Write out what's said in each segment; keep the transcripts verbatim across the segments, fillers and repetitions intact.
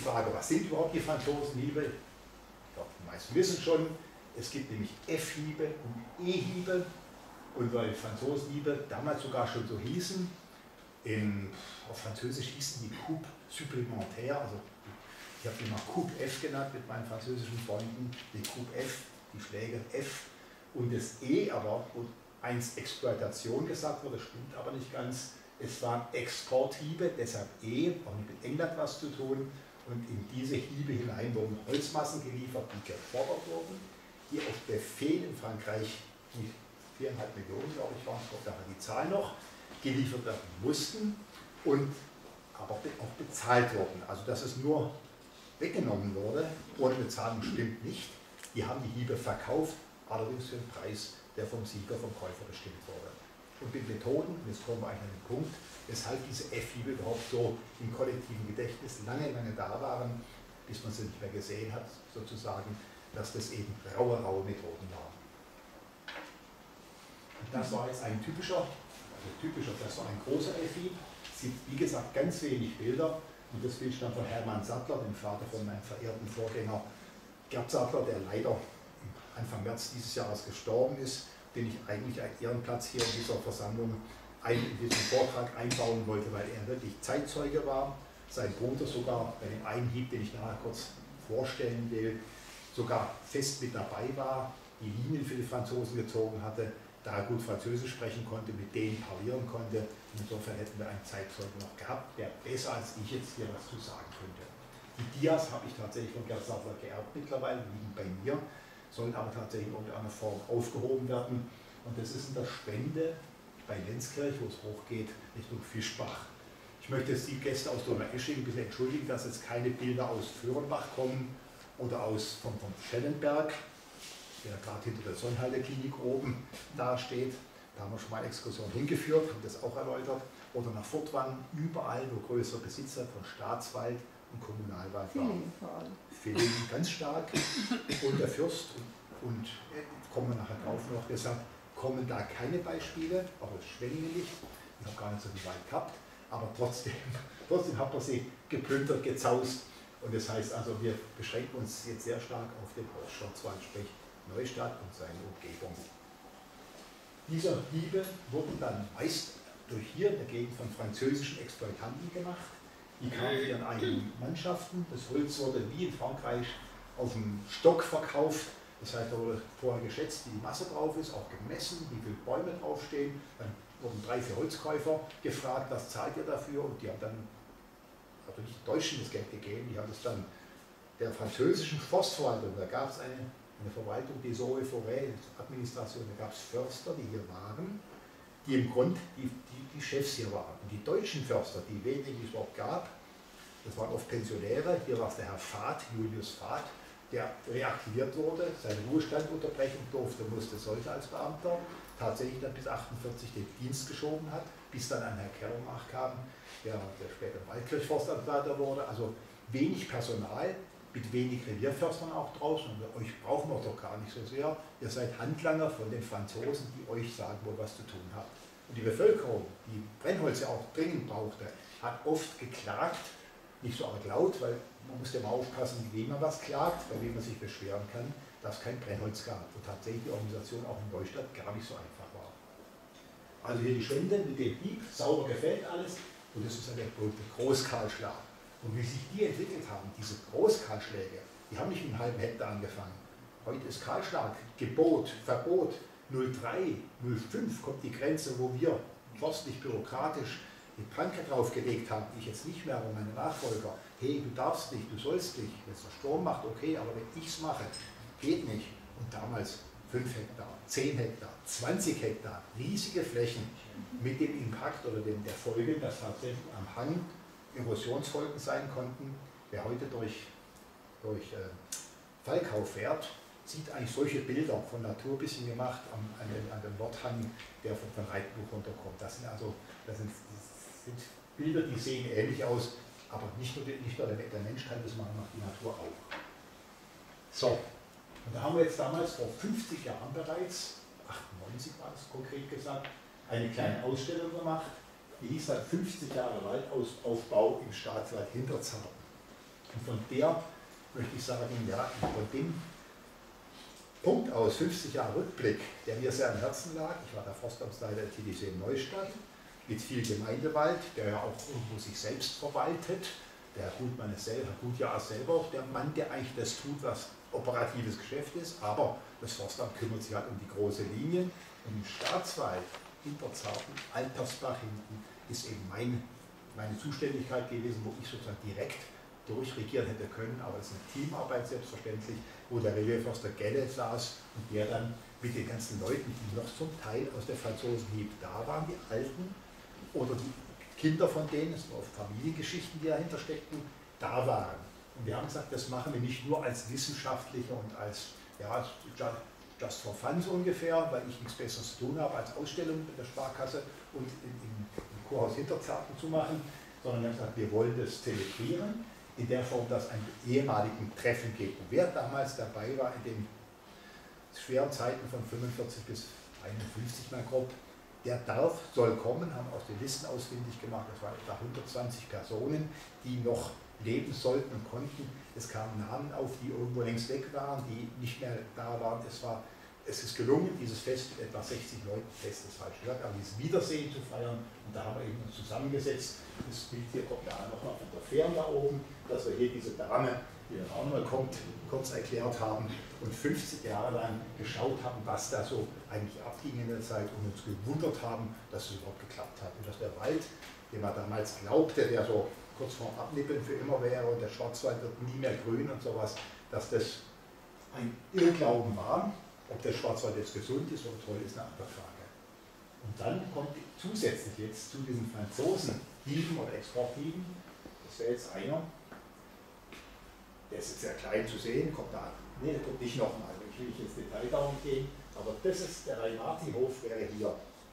Frage, was sind überhaupt die Franzosenhiebe? Ich glaube, die meisten wissen schon, es gibt nämlich F-Hiebe und E-Hiebe. Und weil Franzosenhiebe damals sogar schon so hießen, in, auf Französisch hießen die Coupe supplémentaire, also ich habe die mal Coupe F genannt mit meinen französischen Freunden, die Coupe F, die Schläge F und das E, aber wo einst Exploitation gesagt wurde, stimmt aber nicht ganz. Es waren Exporthiebe, deshalb E, auch mit England was zu tun. Und in diese Hiebe hinein wurden Holzmassen geliefert, die gefordert wurden, die auf Befehl in Frankreich, die viereinhalb Millionen, glaube ich, waren, ich glaube, da war die Zahl noch, geliefert werden mussten und aber auch bezahlt wurden. Also dass es nur weggenommen wurde, ohne Bezahlung stimmt nicht. Die haben die Hiebe verkauft, allerdings für den Preis, der vom Sieger, vom Käufer bestimmt wurde. Und mit Methoden, und jetzt kommen wir eigentlich an den Punkt, weshalb diese F-Hiebe überhaupt so im kollektiven Gedächtnis lange, lange da waren, bis man sie nicht mehr gesehen hat, sozusagen, dass das eben raue, raue Methoden waren. Und das war jetzt ein typischer, also typischer, das war ein großer F-Hieb, sieht wie gesagt ganz wenig Bilder, und das Bild stammt von Hermann Sattler, dem Vater von meinem verehrten Vorgänger Gerd Sattler, der leider Anfang März dieses Jahres gestorben ist, den ich eigentlich einen Ehrenplatz hier in dieser Versammlung ein, in diesem Vortrag einbauen wollte, weil er wirklich Zeitzeuge war, sein Bruder sogar bei dem einen Hieb, den ich nachher kurz vorstellen will, sogar fest mit dabei war, die Linien für die Franzosen gezogen hatte, da er gut Französisch sprechen konnte, mit denen parlieren konnte. Insofern hätten wir einen Zeitzeugen noch gehabt, der besser als ich jetzt hier was zu sagen könnte. Die Dias habe ich tatsächlich von Gerd Sattler geerbt mittlerweile, liegen bei mir, sollen aber tatsächlich in irgendeiner Form aufgehoben werden. Und das ist in der Spende bei Lenzkirch, wo es hochgeht, Richtung Fischbach. Ich möchte jetzt die Gäste aus Donaueschingen ein bisschen entschuldigen, dass jetzt keine Bilder aus Föhrenbach kommen oder aus vom, vom Schellenberg, der gerade hinter der Sonnhalde-Klinik oben dasteht. Da haben wir schon mal eine Exkursion hingeführt und das auch erläutert. Oder nach Furtwangen, überall, wo größere Besitzer von Staatswald und Kommunalwald waren. Villingen ganz stark. Und der Fürst, und, und äh, kommen wir nachher drauf noch, gesagt, kommen da keine Beispiele, auch aus Schwenningen nicht. Ich habe gar nicht so viel Wald gehabt, aber trotzdem, trotzdem hat man sie geplündert, gezaust. Und das heißt also, wir beschränken uns jetzt sehr stark auf den Horstschwarzwald, sprich Neustadt und seine Umgebung. Diese Hiebe wurden dann meist durch hier in der Gegend von französischen Exploitanten gemacht. Die kamen mit ihren eigenen Mannschaften. Das Holz wurde wie in Frankreich auf dem Stock verkauft. Das heißt, da wurde vorher geschätzt, wie die Masse drauf ist, auch gemessen, wie viele Bäume draufstehen. Dann wurden drei, vier Holzkäufer gefragt, was zahlt ihr dafür? Und die haben dann, also nicht den Deutschen das Geld gegeben, die haben es dann der französischen Forstverwaltung, da gab es eine eine Verwaltung, die Eaux et Forêts, Administration, da gab es Förster, die hier waren, die im Grunde die, die, die Chefs hier waren. Und die deutschen Förster, die wenigen, die es überhaupt gab, das waren oft Pensionäre, hier war es der Herr Vath, Julius Vath, der reaktiviert wurde, seinen Ruhestand unterbrechen durfte, musste, sollte als Beamter, tatsächlich dann bis achtundvierzig den Dienst geschoben hat, bis dann ein Herr Kellermach kam, der, der später Waldkirchforstamtleiter wurde, also wenig Personal, mit wenig Revierförstern auch draußen, und euch brauchen wir doch gar nicht so sehr. Ihr seid Handlanger von den Franzosen, die euch sagen, wo was zu tun habt. Und die Bevölkerung, die Brennholz ja auch dringend brauchte, hat oft geklagt, nicht so arg laut, weil man muss ja mal aufpassen, wie man was klagt, bei wem man sich beschweren kann, dass es kein Brennholz gab und tatsächlich die Organisation auch in Neustadt gar nicht so einfach war. Also hier die Spende mit dem Hieb, sauber gefällt alles, und das ist ja der berühmte Großkahlschlag. Und wie sich die entwickelt haben, diese Großkahlschläge, die haben nicht mit einem halben Hektar angefangen. Heute ist Kahlschlag, Gebot, Verbot, null Komma drei, null Komma fünf kommt die Grenze, wo wir forstlich, bürokratisch die Planke draufgelegt haben, ich jetzt nicht mehr, aber meine Nachfolger, hey, du darfst nicht, du sollst nicht, wenn es der Sturm macht, okay, aber wenn ich es mache, geht nicht. Und damals fünf Hektar, zehn Hektar, zwanzig Hektar, riesige Flächen mit dem Impact oder dem, der Folge, dass tatsächlich am Hang Erosionsfolgen sein konnten. Wer heute durch, durch äh, Falkau fährt, sieht eigentlich solche Bilder von Natur ein bisschen gemacht an, an, den, an dem Nordhang, der von, von Reitbuch runterkommt. Das sind also das sind, das sind Bilder, die sehen ähnlich aus, aber nicht nur, nicht nur der, der Mensch kann das machen, macht die Natur auch. So, und da haben wir jetzt damals vor fünfzig Jahren bereits, achtundneunzig war das konkret gesagt, eine kleine Ausstellung gemacht. Die hieß dann fünfzig Jahre Waldaufbau im Staatswald Hinterzarten. Und von der möchte ich sagen, ja, von dem Punkt aus, fünfzig Jahre Rückblick, der mir sehr am Herzen lag, ich war der Forstamtsleiter der T D C in Neustadt, mit viel Gemeindewald, der ja auch irgendwo sich selbst verwaltet. Der Herr Gutmann ist selber, Herr Gutjahr ist selber auch der Mann, der eigentlich das tut, was operatives Geschäft ist, aber das Forstamt kümmert sich halt um die große Linie. Und im Staatswald, Hinterzarten, Altersbach hinten, ist eben mein, meine Zuständigkeit gewesen, wo ich sozusagen direkt durchregieren hätte können, aber es ist eine Teamarbeit selbstverständlich, wo der Revierförster Gelle saß und der dann mit den ganzen Leuten, die noch zum Teil aus der Franzosenhieb da waren, die Alten oder die Kinder von denen, es waren oft Familiengeschichten, die dahinter steckten, da waren. Und wir haben gesagt, das machen wir nicht nur als Wissenschaftlicher und als, ja, just for fun so ungefähr, weil ich nichts Besseres zu tun habe, als Ausstellung in der Sparkasse und im, im Kurhaus Hinterzarten zu machen, sondern wir haben gesagt, wir wollen das zelebrieren, in der Form, dass es ein ehemaligen Treffen gibt. Und wer damals dabei war in den schweren Zeiten von fünfundvierzig bis einundfünfzig mal grob, der darf, soll kommen, haben aus den Listen ausfindig gemacht, das waren etwa hundertzwanzig Personen, die noch leben sollten und konnten. Es kamen Namen auf, die irgendwo längst weg waren, die nicht mehr da waren. Es, war, es ist gelungen, dieses Fest mit etwa sechzig Leuten, Fest ist falsch gesagt, aber dieses Wiedersehen zu feiern. Und da haben wir eben uns zusammengesetzt. Das Bild hier kommt ja nochmal von der Ferne da oben, dass wir hier diese Dame, die dann auch mal kommt, kurz erklärt haben und fünfzig Jahre lang geschaut haben, was da so eigentlich abging in der Zeit und uns gewundert haben, dass es überhaupt geklappt hat. Und dass der Wald, den man damals glaubte, der so kurz vorm Abnippeln für immer wäre und der Schwarzwald wird nie mehr grün und sowas, dass das ein Irrglauben war. Ob der Schwarzwald jetzt gesund ist oder toll, ist eine andere Frage. Und dann kommt zusätzlich jetzt zu diesen Franzosenhieben oder Exporthieben, das wäre jetzt einer, der ist jetzt sehr klein zu sehen, kommt da, nee, der kommt nicht nochmal, ich will nicht ins Detail darum gehen, aber das ist der Rhein-Marti-Hof, wäre hier.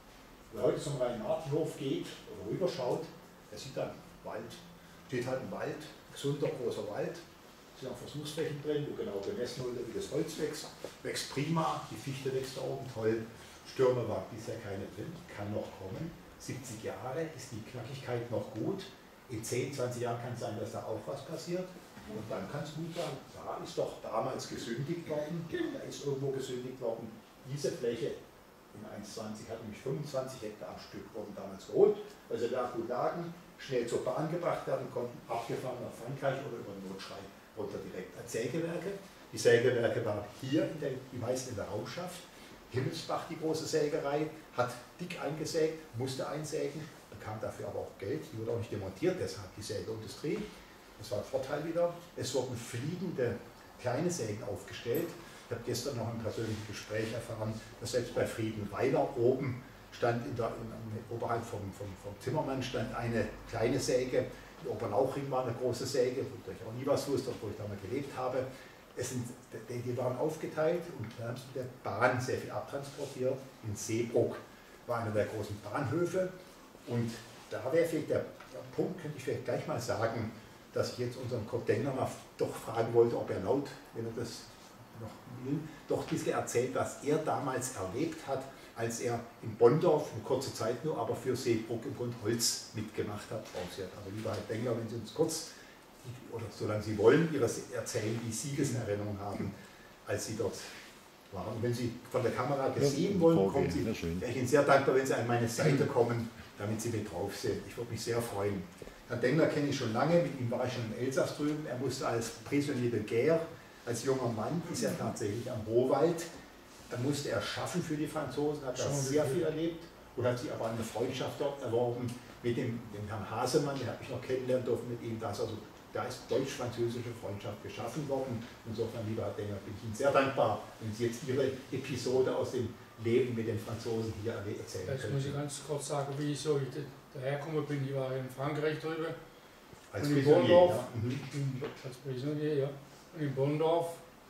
Wer heute zum Rhein-Marti-Hof geht oder rüberschaut, der sieht dann Wald, steht halt ein Wald, gesunder, großer Wald, sind auch Versuchsflächen drin, wo genau gemessen wurde, wie das Holz wächst, wächst prima, die Fichte wächst da oben toll, Stürme war bisher keine drin, kann noch kommen, siebzig Jahre ist die Knackigkeit noch gut, in zehn, zwanzig Jahren kann es sein, dass da auch was passiert. Und dann kann es gut sein, da ist doch damals gesündigt worden, da ist irgendwo gesündigt worden. Diese Fläche in eins zwanzig hat nämlich fünfundzwanzig Hektar am Stück, wurden damals geholt, weil sie da gut lagen, schnell zur Bahn gebracht werden konnten, abgefahren nach Frankreich oder über den Notschrei runter direkt als Sägewerke. Die Sägewerke waren hier, in der, die meisten in der Raumschaft. Himmelsbach, die große Sägerei, hat dick eingesägt, musste einsägen, bekam dafür aber auch Geld, die wurde auch nicht demontiert, deshalb die Sägeindustrie. Das war ein Vorteil wieder. Es wurden fliegende kleine Sägen aufgestellt. Ich habe gestern noch im persönlichen Gespräch erfahren, dass selbst bei Friedenweiler oben stand, in der, in, oberhalb vom, vom, vom Zimmermann stand eine kleine Säge. In Oberlauchring war eine große Säge, wo ich auch nie was wusste, obwohl ich da mal gelebt habe. Es sind, die waren aufgeteilt und dann haben sie mit der Bahn sehr viel abtransportiert. In Seebruck war einer der großen Bahnhöfe. Und da wäre vielleicht der, der Punkt, könnte ich vielleicht gleich mal sagen, dass ich jetzt unseren Kurt Dengler mal doch fragen wollte, ob er laut, wenn er das noch will, doch ein bisschen erzählt, was er damals erlebt hat, als er in Bonndorf, eine kurze Zeit nur, aber für Seebruck im Grund Holz mitgemacht hat. Aber lieber Herr Dengler, wenn Sie uns kurz, oder solange Sie wollen, Ihre erzählen, wie Sie es in Erinnerung haben, als Sie dort waren. Und wenn Sie von der Kamera gesehen ja, wollen, kommen Sie, wäre ich Ihnen sehr dankbar, wenn Sie an meine Seite kommen, damit Sie mit drauf sind. Ich würde mich sehr freuen. Herrn Dengler kenne ich schon lange, mit ihm war ich schon im Elsass drüben. Er musste als Prisonnier de Guerre, als junger Mann, ist er tatsächlich am Hohwald. Da musste er schaffen für die Franzosen, hat da sehr viel erlebt und hat sich aber eine Freundschaft dort erworben mit dem, dem Herrn Hasemann, den habe ich noch kennenlernen dürfen mit ihm. Das, also, da ist deutsch-französische Freundschaft geschaffen worden. Insofern, lieber Herr Dengler, bin ich Ihnen sehr dankbar, wenn Sie jetzt Ihre Episode aus dem Leben mit den Franzosen hier erzählen können. Jetzt muss ich ganz kurz sagen, wie ich so dahergekommen bin. Ich war in Frankreich drüber. Als und in Prisonnier, Bonndorf, ja. Mhm. Als Prisonnier, ja. Und in Bonndorf,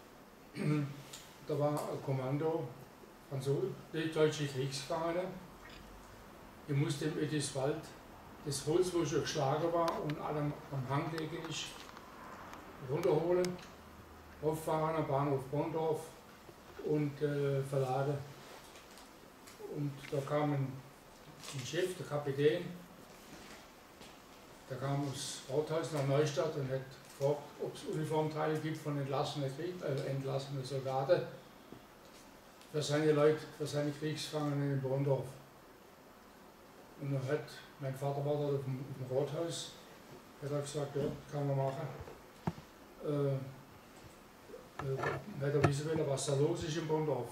da war ein Kommando von so deutsche Kriegsgefangene. Ich musste im Ödiswald das Holz, wo schon geschlagen war und allem am Hang gelegen ist, runterholen, auffahren am Bahnhof Bonndorf und äh, verladen. Und da kam ein, ein Chef, der Kapitän, der kam aus Rathaus nach Neustadt und hat gefragt, ob es Uniformteile gibt von entlassenen, Krieg, äh, entlassenen Soldaten für seine Leute, für seine Kriegsgefangenen in Bonndorf. Und dann hat, mein Vater war dort auf dem, auf dem Rathaus, hat er gesagt, ja, kann man machen. Äh, äh, hat er wissen wollen, was da los ist in Bonndorf.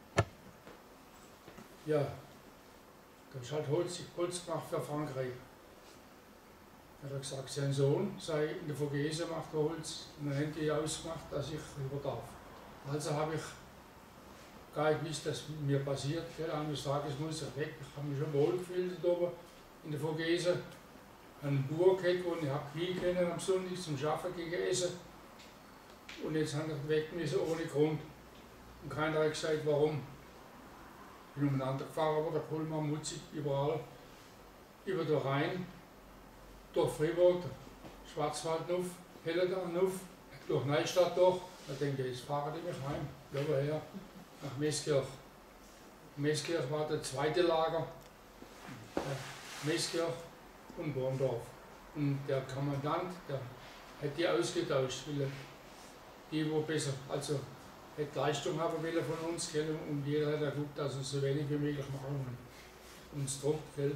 Ja, da ist halt Holz, Holz gemacht für Frankreich. Er hat gesagt, sein Sohn sei in der Vogese, macht Holz, und dann haben die ausgemacht, dass ich rüber darf. Also habe ich gar nicht gewusst, dass mir passiert. Gell? Eines Tages muss ich weg, ich habe mich schon wohl gefühlt da oben in der Vogese. Einen Bauer gehabt, wo ich habe Kühe kennen am Sonntag zum Schaffen gegessen. Und jetzt habe ich weg müssen ohne Grund. Und keiner hat gesagt, warum. Ich bin umeinander gefahren, aber der Pullman mutzig überall. Über den Rhein, durch Fribourg, Schwarzwald auf, Hellerdan auf, durch Neustadt durch. Da denke ich, jetzt fahren die mich heim. Ja, her, nach Meeskirch. Meeskirch war das zweite Lager. Meeskirch und Bonndorf. Und der Kommandant, der hat die ausgetauscht, weil die, wo besser, also hat Leistung haben wollen von uns, gell, und jeder hat geguckt, dass wir so wenig wie möglich machen und uns druckt, gell.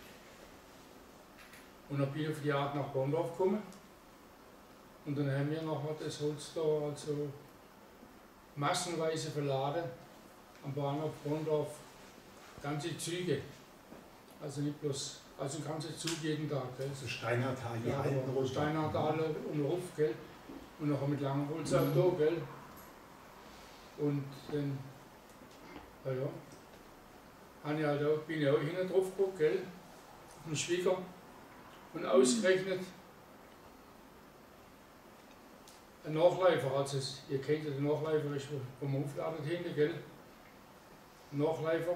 Und dann bin ich auf die Art nach Bonndorf gekommen und dann haben wir nachher das Holz da also massenweise verladen am Bahnhof Bonndorf, ganze Züge, also nicht bloß, also ein ganzer Zug jeden Tag. Gell. Also Steinhartal, die ja, alten Rostock. Steinhartal und Ruf, gell, und nachher mit langem Holz auch da, gell. Und dann, ja, ja, habe ich halt auch, bin ich auch hinten drauf geguckt, gell, auf den Schwieger. Und ausgerechnet ein Nachläufer, also ihr kennt ja den Nachläufer, ist vom Aufladen hinten, gell? Ein Nachläufer,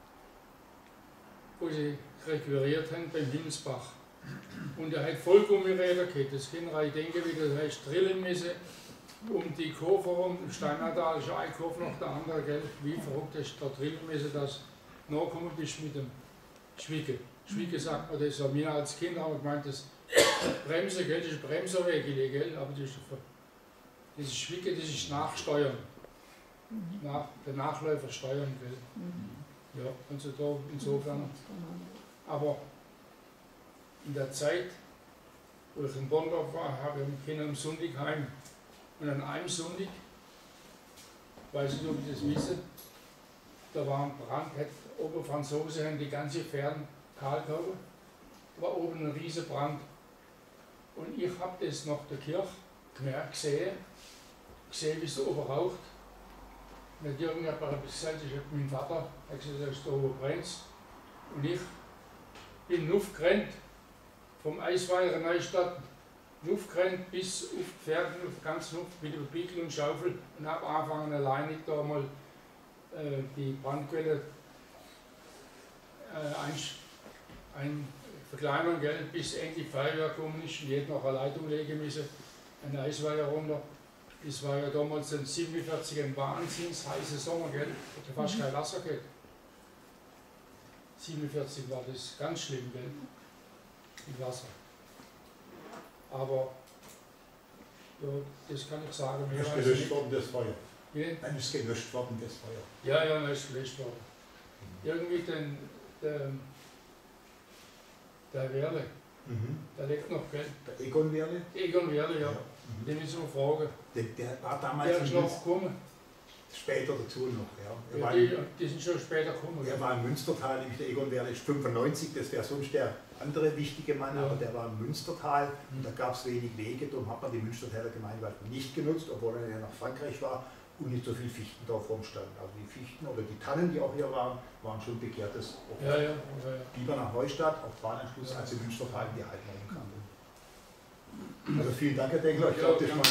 wo sie requiriert haben beim Hinsbach. Und er hat Vollgummiräder gehabt, das kann ich denken, wie das heißt, drillen müssen, um die Kurve herum, im Steinhartal ist ein Kurve nach der andere, gell? Wie verrückt ist da drillen müssen, dass du nachgekommen bist mit dem Schwiegen. Schwiege sagt man das, wir als Kinder haben gemeint, das Bremse, gell, das ist Bremserweg, gell, aber das ist, das ist Schwiege, das ist Nachsteuern. Nach, der Nachläufer steuern, gell. Ja, also da insofern. Aber in der Zeit, wo ich in Bonndorf war, habe ich mit Kindern am Sonntag heim. Und an einem Sonntag, weiß ich nicht, ob ich das wisse, da war ein Brand, hat Oberfranzose haben die ganze Fern Karlkauer, war oben ein riesiger Brand. Und ich habe das nach der Kirche gemerkt, gesehen, gesehen wie es da oben raucht. Nicht irgendjemand hat gesagt, ich habe mein Vater, er hat gesagt, dass da oben brennt. Und ich bin aufgerannt, vom Eisweiler Neustadt, aufgerannt bis auf die Pferde, auf ganz Luft mit dem Pickel und Schaufel und habe angefangen alleinig da mal äh, die Brandquelle äh, einstellen. Ein Verkleinern, gell, bis endlich Feuerwehr gekommen ist und jeder noch eine Leitung legen müssen, eine Eisweiher runter. Das war ja damals ein siebenundvierzig ein wahnsinns heißer Sommer, gell, hat fast mhm. kein Wasser gehabt. siebenundvierzig war das ganz schlimm, gell, mit Wasser. Aber ja, das kann ich sagen. Mehr ist gelöscht worden, das Feuer. Ja? Nein, ist gelöscht worden, das Feuer. Ja, ja, das ist gelöscht worden. Mhm. Irgendwie den, den Der Werle, mhm. der lebt noch, gell? Der Egon Werle? Egon Werle, ja. ja. Mhm. Den ist so eine Frage. Der, der war damals. Der ist noch gekommen. Später dazu noch, ja. ja die, die sind schon später gekommen. Er ja. war im Münstertal, nämlich der Egon Werle ist fünfundneunzig, das wäre sonst der andere wichtige Mann, ja. aber der war im Münstertal mhm. und da gab es wenig Wege, darum hat man die Münstertaler Gemeinde nicht genutzt, obwohl er ja nach Frankreich war und nicht so viel Fichten da rumstanden. Also die Fichten oder die Tannen, die auch hier waren, waren schon bekehrtes Opfer. Ja, ja, ja, ja. Lieber nach Neustadt, auf Bahnanschluss, ja. als im Münstertal in die Alten umkamen. Also vielen Dank, Herr Dengler. Ich glaube, das war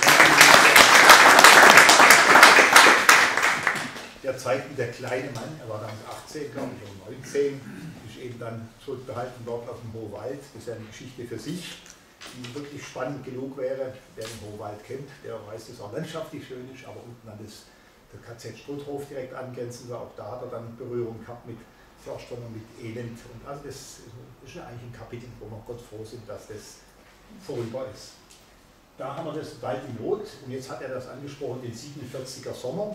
der zeigt, der kleine Mann, er war damals achtzehn, glaube ich, oder neunzehn, ist eben dann zurückbehalten worden auf dem Hohwald. Das ist ja eine Geschichte für sich, die wirklich spannend genug wäre. Wer den Hohwald kennt, der weiß, dass es auch landschaftlich schön ist, aber unten an das der K Z Struthof direkt angrenzend war, auch da hat er dann Berührung gehabt mit Förstern und mit Elend. Und also das ist ja eigentlich ein Kapitel, wo wir Gott froh sind, dass das vorüber ist. da haben wir das Wald in Not und jetzt hat er das angesprochen, den siebenundvierziger Sommer.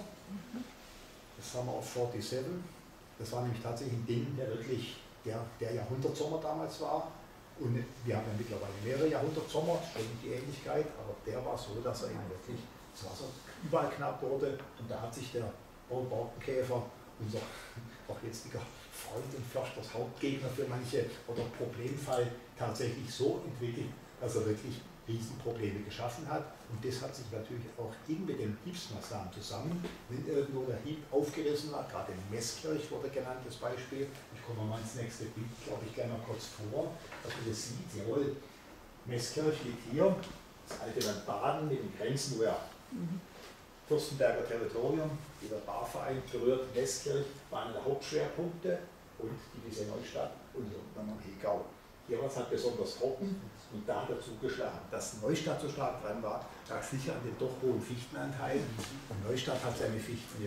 Das Summer of siebenundvierzig. Das war nämlich tatsächlich ein Ding, der wirklich der, der Jahrhundertsommer damals war. Und wir haben ja mittlerweile mehrere Jahrhundertsommer, schon die Ähnlichkeit, aber der war so, dass er eben wirklich das Wasser überall knapp wurde. Und da hat sich der Borkenkäfer, unser auch jetziger Freund und Försters Hauptgegner für manche oder Problemfall, tatsächlich so entwickelt, dass er wirklich Riesenprobleme geschaffen hat. Und das hat sich natürlich auch eng mit dem Hiebsmassamen zusammen. Wenn irgendwo der Hieb aufgerissen war, gerade in Meßkirch wurde genannt das Beispiel. Ich komme mal ins nächste Bild, glaube ich, gleich mal kurz vor, dass man das sieht. Jawohl, Meßkirch liegt hier, das alte Land Baden mit den Grenzen, wo ja mhm. Fürstenberger Territorium, dieser Barverein berührt Meßkirch, war einer der Hauptschwerpunkte und die Wiese Neustadt und dann am Hegau. Hier war es halt besonders trocken und da hat er zugeschlagen. Dass Neustadt so stark dran war, lag sicher an dem doch hohen Fichtenanteil. Und Neustadt hat seine Fichten ja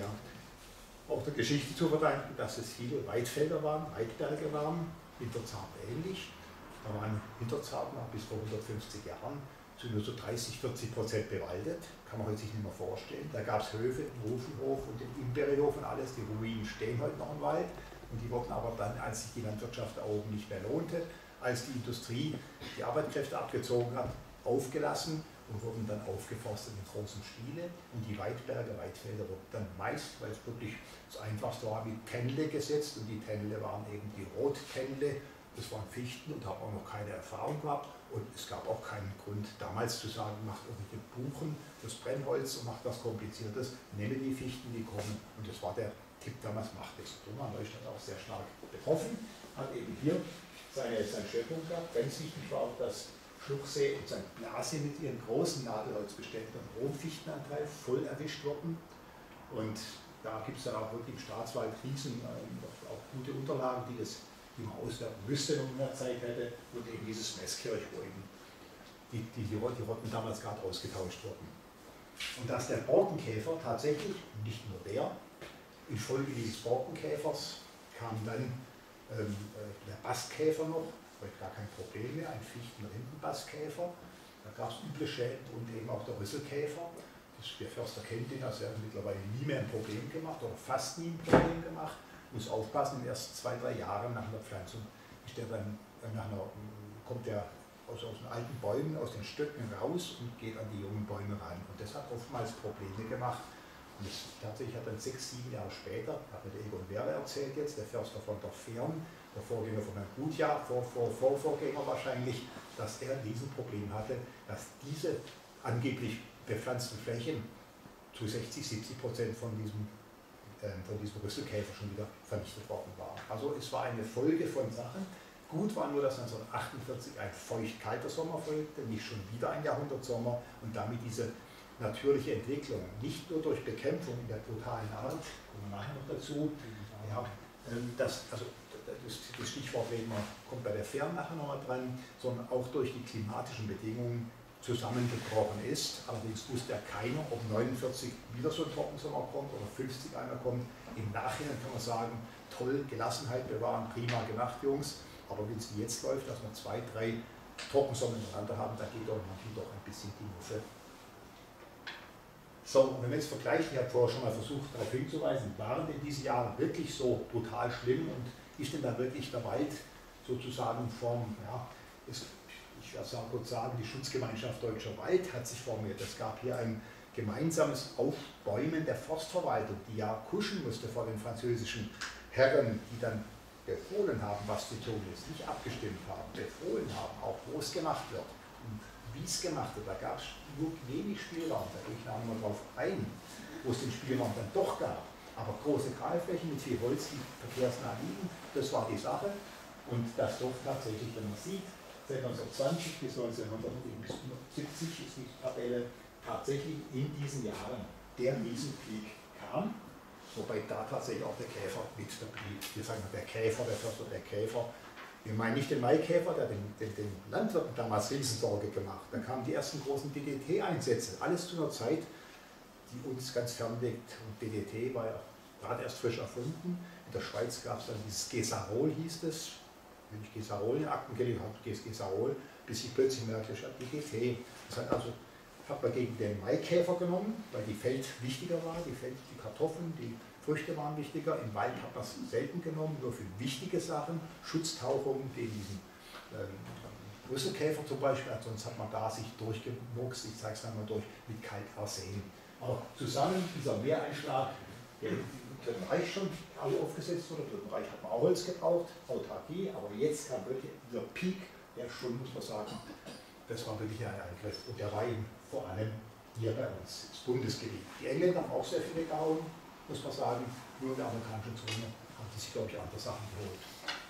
auch der Geschichte zu verdanken, dass es viele Weidfelder waren, Weidberge waren, Hinterzart ähnlich. Da waren Hinterzart noch bis vor hundertfünfzig Jahren zu nur so dreißig, vierzig Prozent bewaldet. Kann man heute sich nicht mehr vorstellen. Da gab es Höfe, den Rufenhof und den Imberierhof und alles. Die Ruinen stehen heute noch im Wald. Und die wurden aber dann, als sich die Landwirtschaft da oben nicht mehr lohnte, als die Industrie die Arbeitskräfte abgezogen hat, aufgelassen und wurden dann aufgeforstet in großem Stile. Und die Weidberge, Weidfelder wurden dann meist, weil es wirklich das Einfachste war, mit Tennle gesetzt. Und die Tennle waren eben die Rottennle. Das waren Fichten und haben auch noch keine Erfahrung gehabt. Und es gab auch keinen Grund, damals zu sagen, macht irgendwelche Buchen, das Brennholz und macht was Kompliziertes. Nehme die Fichten, die kommen. Und das war der Tipp damals, macht es. So war Neustadt auch sehr stark betroffen. Hat eben hier seine, seine Schöpfung gehabt. Ganz wichtig war auch, dass Schluchsee und Sankt Blasien mit ihren großen Nadelholzbeständen und hohem Fichtenanteil voll erwischt wurden. Und da gibt es dann auch wirklich im Staatswald Riesen, äh, auch gute Unterlagen, die das die man auswerten müsste, wenn man mehr Zeit hätte. Und eben dieses Meßkirch, wo eben die, die, die Rotten damals gerade ausgetauscht wurden. Und dass der Borkenkäfer tatsächlich, nicht nur der, infolge dieses Borkenkäfers kam dann ähm, der Bastkäfer noch, heute gar kein Problem mehr, ein Fichten-Rindenbastkäfer. Da gab es üble Schäden und eben auch der Rüsselkäfer. Das, der Förster kennt den, also er hat mittlerweile nie mehr ein Problem gemacht oder fast nie ein Problem gemacht. Muss aufpassen, in den ersten zwei, drei Jahren nach der Pflanzung ist der dann, nach einer, kommt der aus, aus den alten Bäumen, aus den Stöcken raus und geht an die jungen Bäume ran. Und das hat oftmals Probleme gemacht. Und das, tatsächlich hat dann sechs, sieben Jahre später, hat mir der Egon Werle erzählt jetzt, der Förster von der Fern, der Vorgänger von Herrn Gutjahr, vor, vor, vor Vorgänger wahrscheinlich, dass er ein Riesenproblem hatte, dass diese angeblich bepflanzten Flächen zu sechzig, siebzig Prozent von diesem von diesem Rüsselkäfer schon wieder vernichtet worden war. Also es war eine Folge von Sachen. Gut war nur, dass neunzehnhundertachtundvierzig ein feucht-kalter Sommer folgte, nicht schon wieder ein Jahrhundertsommer und damit diese natürliche Entwicklung, nicht nur durch Bekämpfung in der brutalen Art, kommen wir nachher noch dazu, ja, das, also das, das Stichwort reden wir, kommt bei der Fern nachher nochmal dran, sondern auch durch die klimatischen Bedingungen zusammengebrochen ist. Allerdings wusste ja keiner, ob neunundvierzig wieder so ein Trockensommer kommt oder fünfzig einer kommt. Im Nachhinein kann man sagen, toll, Gelassenheit bewahren, prima gemacht, Jungs. Aber wenn es wie jetzt läuft, dass wir zwei, drei Trockensommer miteinander haben, da geht doch manchmal doch ein bisschen die Muffe. So, und wenn wir jetzt vergleichen, ich habe vorher schon mal versucht, darauf hinzuweisen, waren denn diese Jahre wirklich so brutal schlimm und ist denn da wirklich der Wald sozusagen vom, ja, ist, ich werde es kurz sagen, die Schutzgemeinschaft Deutscher Wald hat sich formiert. Es gab hier ein gemeinsames Aufbäumen der Forstverwaltung, die ja kuschen musste vor den französischen Herren, die dann befohlen haben, was zu tun ist, nicht abgestimmt haben, befohlen haben, auch wo es gemacht wird und wie es gemacht wird. Da gab es nur wenig Spielraum, da gehe ich nachher mal drauf ein, wo es den Spielraum dann doch gab. Aber große Kahlflächen mit viel Holz, die verkehrsnah liegen, das war die Sache. Und das doch tatsächlich, wenn man sieht, seit neunzehnhundertzwanzig bis neunzehnhundertsiebzig ist die Tabelle tatsächlich in diesen Jahren der Riesenpeak kam, wobei da tatsächlich auch der Käfer mit dabei, wir sagen der Käfer, der Förster, der Käfer. Wir meinen nicht den Maikäfer, der den, den, den Landwirten damals Riesensorge gemacht. Da kamen die ersten großen D D T-Einsätze, alles zu einer Zeit, die uns ganz fern liegt. Und D D T war ja gerade erst frisch erfunden. In der Schweiz gab es dann dieses Gesarol, hieß es. Wenn ich Gesarol in Akten gelegt habe, Gesarol, bis ich plötzlich merkte, ich habe D D T. Das hat also hat man gegen den Maikäfer genommen, weil die Feld wichtiger war, die, Feld, die Kartoffeln, die Früchte waren wichtiger. Im Wald hat man es selten genommen, nur für wichtige Sachen, Schutztauchung, gegen diesen ähm, Brüsselkäfer zum Beispiel, also sonst hat man da sich durchgemurkst, ich zeige es einmal durch, mit Kalkarsen. Aber zusammen dieser Meereinschlag, der im Dritten Reich schon alle aufgesetzt wurde, im Dritten Reich hat man auch Holz gebraucht, Autarkie, aber jetzt kam wirklich dieser Peak der schon, muss man sagen, das war wirklich ein Eingriff. Und der war eben vor allem hier bei uns, das Bundesgebiet. Die Engländer haben auch sehr viele gehauen, muss man sagen, nur in der amerikanischen Zone haben die sich, glaube ich, andere Sachen geholt.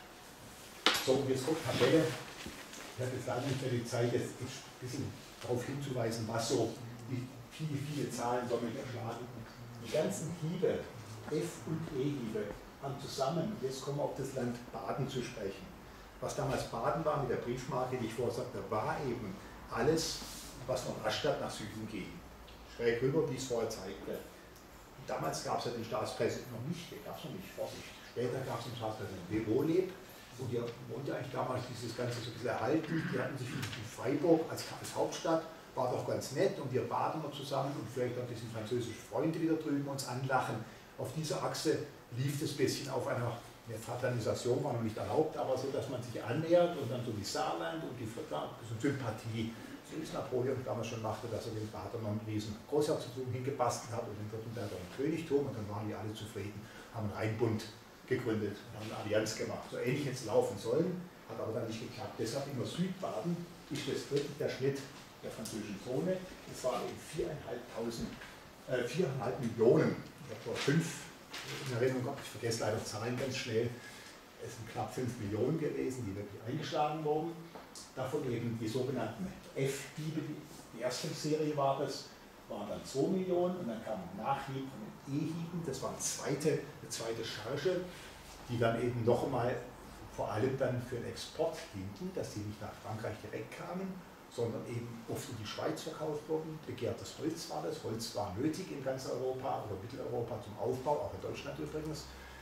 So, und jetzt kommt Tabelle. Ich habe jetzt leider nicht mehr die Zeit, jetzt ein bisschen darauf hinzuweisen, was so, wie viele, viele Zahlen soll man erschlagen. Die ganzen Hiebe, F- und E-Hiebe, haben zusammen, jetzt kommen wir auf das Land Baden zu sprechen. Was damals Baden war mit der Briefmarke, die ich vorher sagte, war eben alles, was von Rastatt nach Süden ging. Schräg rüber, wie ich es vorher zeigte. Und damals gab es ja den Staatspräsidenten noch nicht, der gab es noch nicht, Vorsicht. Später gab es den Staatspräsidenten Dewohleb. Und die wohnte eigentlich damals dieses Ganze so ein bisschen erhalten. Die hatten sich in Freiburg als, als Hauptstadt, war doch ganz nett und wir baden noch zusammen und vielleicht auch diesen französischen Freunde wieder drüben uns anlachen. Auf dieser Achse lief es ein bisschen auf einer, eine Fraternisation war noch nicht erlaubt, aber so, dass man sich annähert und dann so wie Saarland und die so Sympathie, so wie es Napoleon damals schon machte, dass er den Baden noch ein riesen Großherzogtum hingebastelt hat und den Württemberger ein Königtum und dann waren die alle zufrieden, haben einen Rheinbund gegründet und haben eine Allianz gemacht. So ähnlich jetzt laufen sollen, hat aber dann nicht geklappt. Deshalb immer Südbaden ist das wirklich der Schnitt der französischen Zone. Es waren eben viereinhalbtausend, äh, viereinhalb Millionen. Ich habe vor fünf in Erinnerung gehabt, ich vergesse leider Zahlen ganz schnell. Es sind knapp fünf Millionen gewesen, die wirklich eingeschlagen wurden. Davon eben die sogenannten F-Hiebe, die erste Serie war das, waren dann zwei Millionen und dann kam ein Nachhieb von den E-Hieben, das war eine zweite, eine zweite Charge, die dann eben noch einmal vor allem dann für den Export dienten, dass die nicht nach Frankreich direkt kamen, sondern eben oft in die Schweiz verkauft wurden. Begehrtes Holz war das, Holz war nötig in ganz Europa oder Mitteleuropa zum Aufbau, auch in Deutschland übrigens.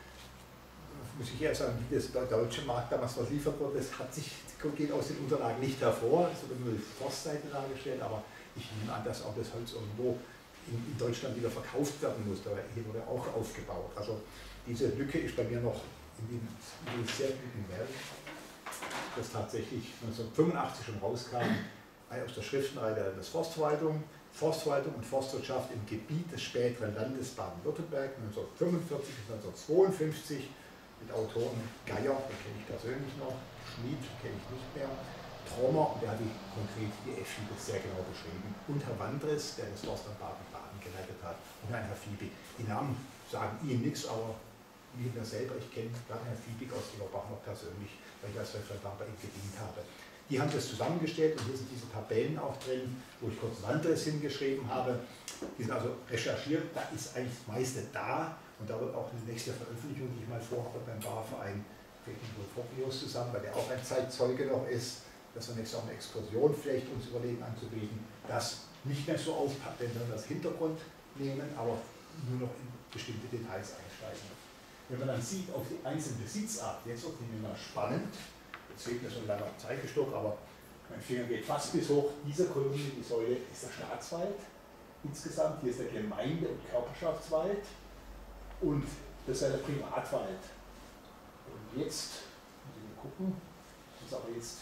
Muss ich eher sagen, wie das der deutsche Markt damals was liefert wurde, das hat sich, geht aus den Unterlagen nicht hervor, es wird nur die Forstseite dargestellt, aber ich nehme an, dass auch das Holz irgendwo in, in Deutschland wieder verkauft werden musste, aber hier wurde auch aufgebaut. Also diese Lücke ist bei mir noch in dem, in dem sehr guten Welt, das tatsächlich neunzehnhundertfünfundachtzig schon rauskam, aus der Schriftenreihe der Landesforstverwaltung, Forstverwaltung und Forstwirtschaft im Gebiet des späteren Landes Baden-Württemberg neunzehnhundertfünfundvierzig bis neunzehnhundertzweiundfünfzig mit Autoren Geier, den kenne ich persönlich noch, Schmid kenne ich nicht mehr, Trommer, und der hat die konkret die F-Hiebe sehr genau beschrieben, und Herr Wandres, der das Forstamt Baden-Baden geleitet hat, und ein Herr Fiebig. Die Namen sagen Ihnen nichts, aber mir selber, ich kenne gerade Herrn Fiebig aus Eberbach noch persönlich, weil ich als Referendar bei ihm gedient habe. Die haben das zusammengestellt und hier sind diese Tabellen auch drin, wo ich kurz Wandres hingeschrieben habe. Die sind also recherchiert, da ist eigentlich das meiste da und da wird auch eine nächste Veröffentlichung, die ich mal vorhabe beim Barverein Fopius zusammen, weil der auch ein Zeitzeuge noch ist, dass wir nächstes auch eine Exkursion vielleicht uns überlegen anzubieten, das nicht mehr so aufpackt, wenn wir das Hintergrund nehmen, aber nur noch in bestimmte Details einsteigen. Wenn man dann sieht, auf die einzelnen Besitzarten, jetzt wird es immer spannend, jetzt fehlt mir so ein langer Zeigestock, aber mein Finger geht fast bis hoch, diese Kolumne, die Säule, ist der Staatswald insgesamt, hier ist der Gemeinde- und Körperschaftswald und das ist ja der Privatwald. Und jetzt, muss ich mal gucken, das ist aber jetzt,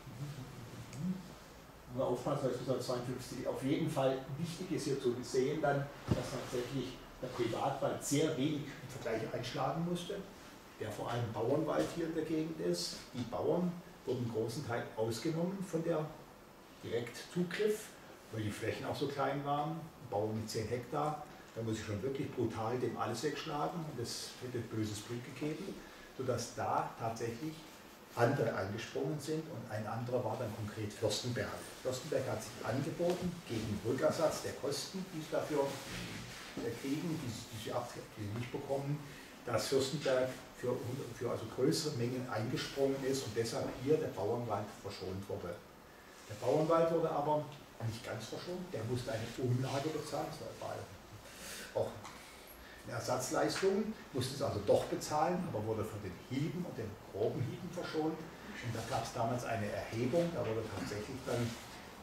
nur aufpassen, weil es neunzehnhundertzweiundfünfzig auf jeden Fall wichtig ist hier zu sehen dann, dass tatsächlich der Privatwald sehr wenig im Vergleich einschlagen musste, der vor allem Bauernwald hier in der Gegend ist. Die Bauern wurden großen Teil ausgenommen von der Direktzugriff, weil die Flächen auch so klein waren. Bauern mit zehn Hektar, da muss ich schon wirklich brutal dem alles wegschlagen und es hätte böses Blut gegeben, sodass da tatsächlich andere eingesprungen sind und ein anderer war dann konkret Fürstenberg. Fürstenberg hat sich angeboten gegen Rückersatz der Kosten, die es dafür kriegen, die, die sie ab, die sie nicht bekommen, dass Fürstenberg für, für also größere Mengen eingesprungen ist und deshalb hier der Bauernwald verschont wurde. Der Bauernwald wurde aber nicht ganz verschont, der musste eine Umlage bezahlen, das war auch eine Ersatzleistung, musste es also doch bezahlen, aber wurde von den Hieben und den groben Hieben verschont. Und da gab es damals eine Erhebung, da wurde tatsächlich dann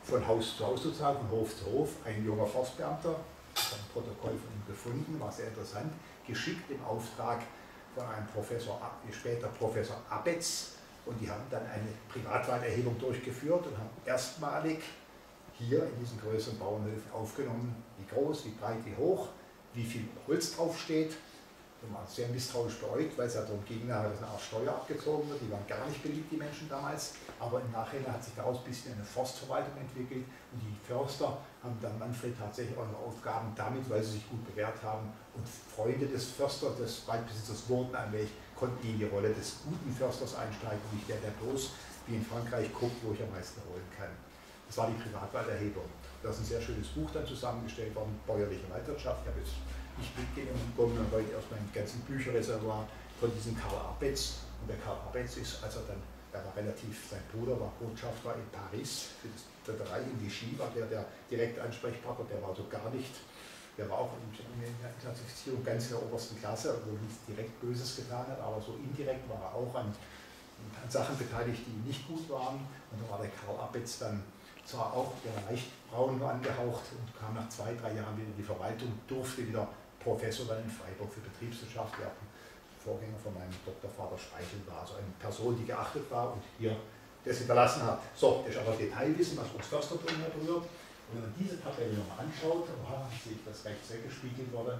von Haus zu Haus sozusagen, von Hof zu Hof, ein junger Forstbeamter, das ist ein Protokoll von ihm gefunden, war sehr interessant, geschickt im Auftrag von einem Professor, später Professor Abetz, und die haben dann eine Privatwalderhebung durchgeführt und haben erstmalig hier in diesen größeren Bauernhöfen aufgenommen, wie groß, wie breit, wie hoch, wie viel Holz draufsteht. Und waren sehr misstrauisch beäugt, weil es ja darum ging, dass eine Art Steuer abgezogen wird. Die waren gar nicht beliebt, die Menschen damals. Aber im Nachhinein hat sich daraus ein bisschen eine Forstverwaltung entwickelt. Und die Förster haben dann Manfred tatsächlich auch noch Aufgaben damit, weil sie sich gut bewährt haben. Und Freunde des Försters, des Waldbesitzers wurden allmählich, konnten in die Rolle des guten Försters einsteigen, nicht der, der bloß wie in Frankreich guckt, wo ich am meisten holen kann. Das war die Privatwalderhebung. Da ist ein sehr schönes Buch dann zusammengestellt worden, Bäuerliche Waldwirtschaft. Ich habe jetzt nicht mitgenommen und heute aus meinem ganzen Bücherreservoir von diesem Karl Abetz. Und der Karl Abetz ist, als er dann, er war relativ, sein Bruder war Botschafter in Paris, für das der Bereich in Vichy war der, der direkte Ansprechpartner, der war so gar nicht, der war auch in der Klassifizierung ganz in der obersten Klasse, also nichts direkt Böses getan hat, aber so indirekt war er auch an, an Sachen beteiligt, die nicht gut waren. Und da war der Karl Abetz dann zwar auch der leicht braun angehaucht und kam nach zwei, drei Jahren wieder in die Verwaltung, durfte wieder Professor dann in Freiburg für Betriebswirtschaft, der auch ein Vorgänger von meinem Doktorvater Speichel war, also eine Person, die geachtet war und hier das hinterlassen hat. So, das ist aber Detailwissen, was uns Förstertum berührt. Und wenn man diese Tabelle nochmal anschaut, oha, sehe ich, dass rechts weggespiegelt wurde.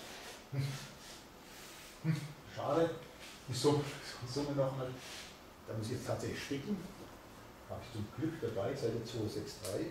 Schade, die Summe, Summe nochmal, da muss ich jetzt tatsächlich spicken. Habe ich zum Glück dabei, Seite zweihundertdreiundsechzig.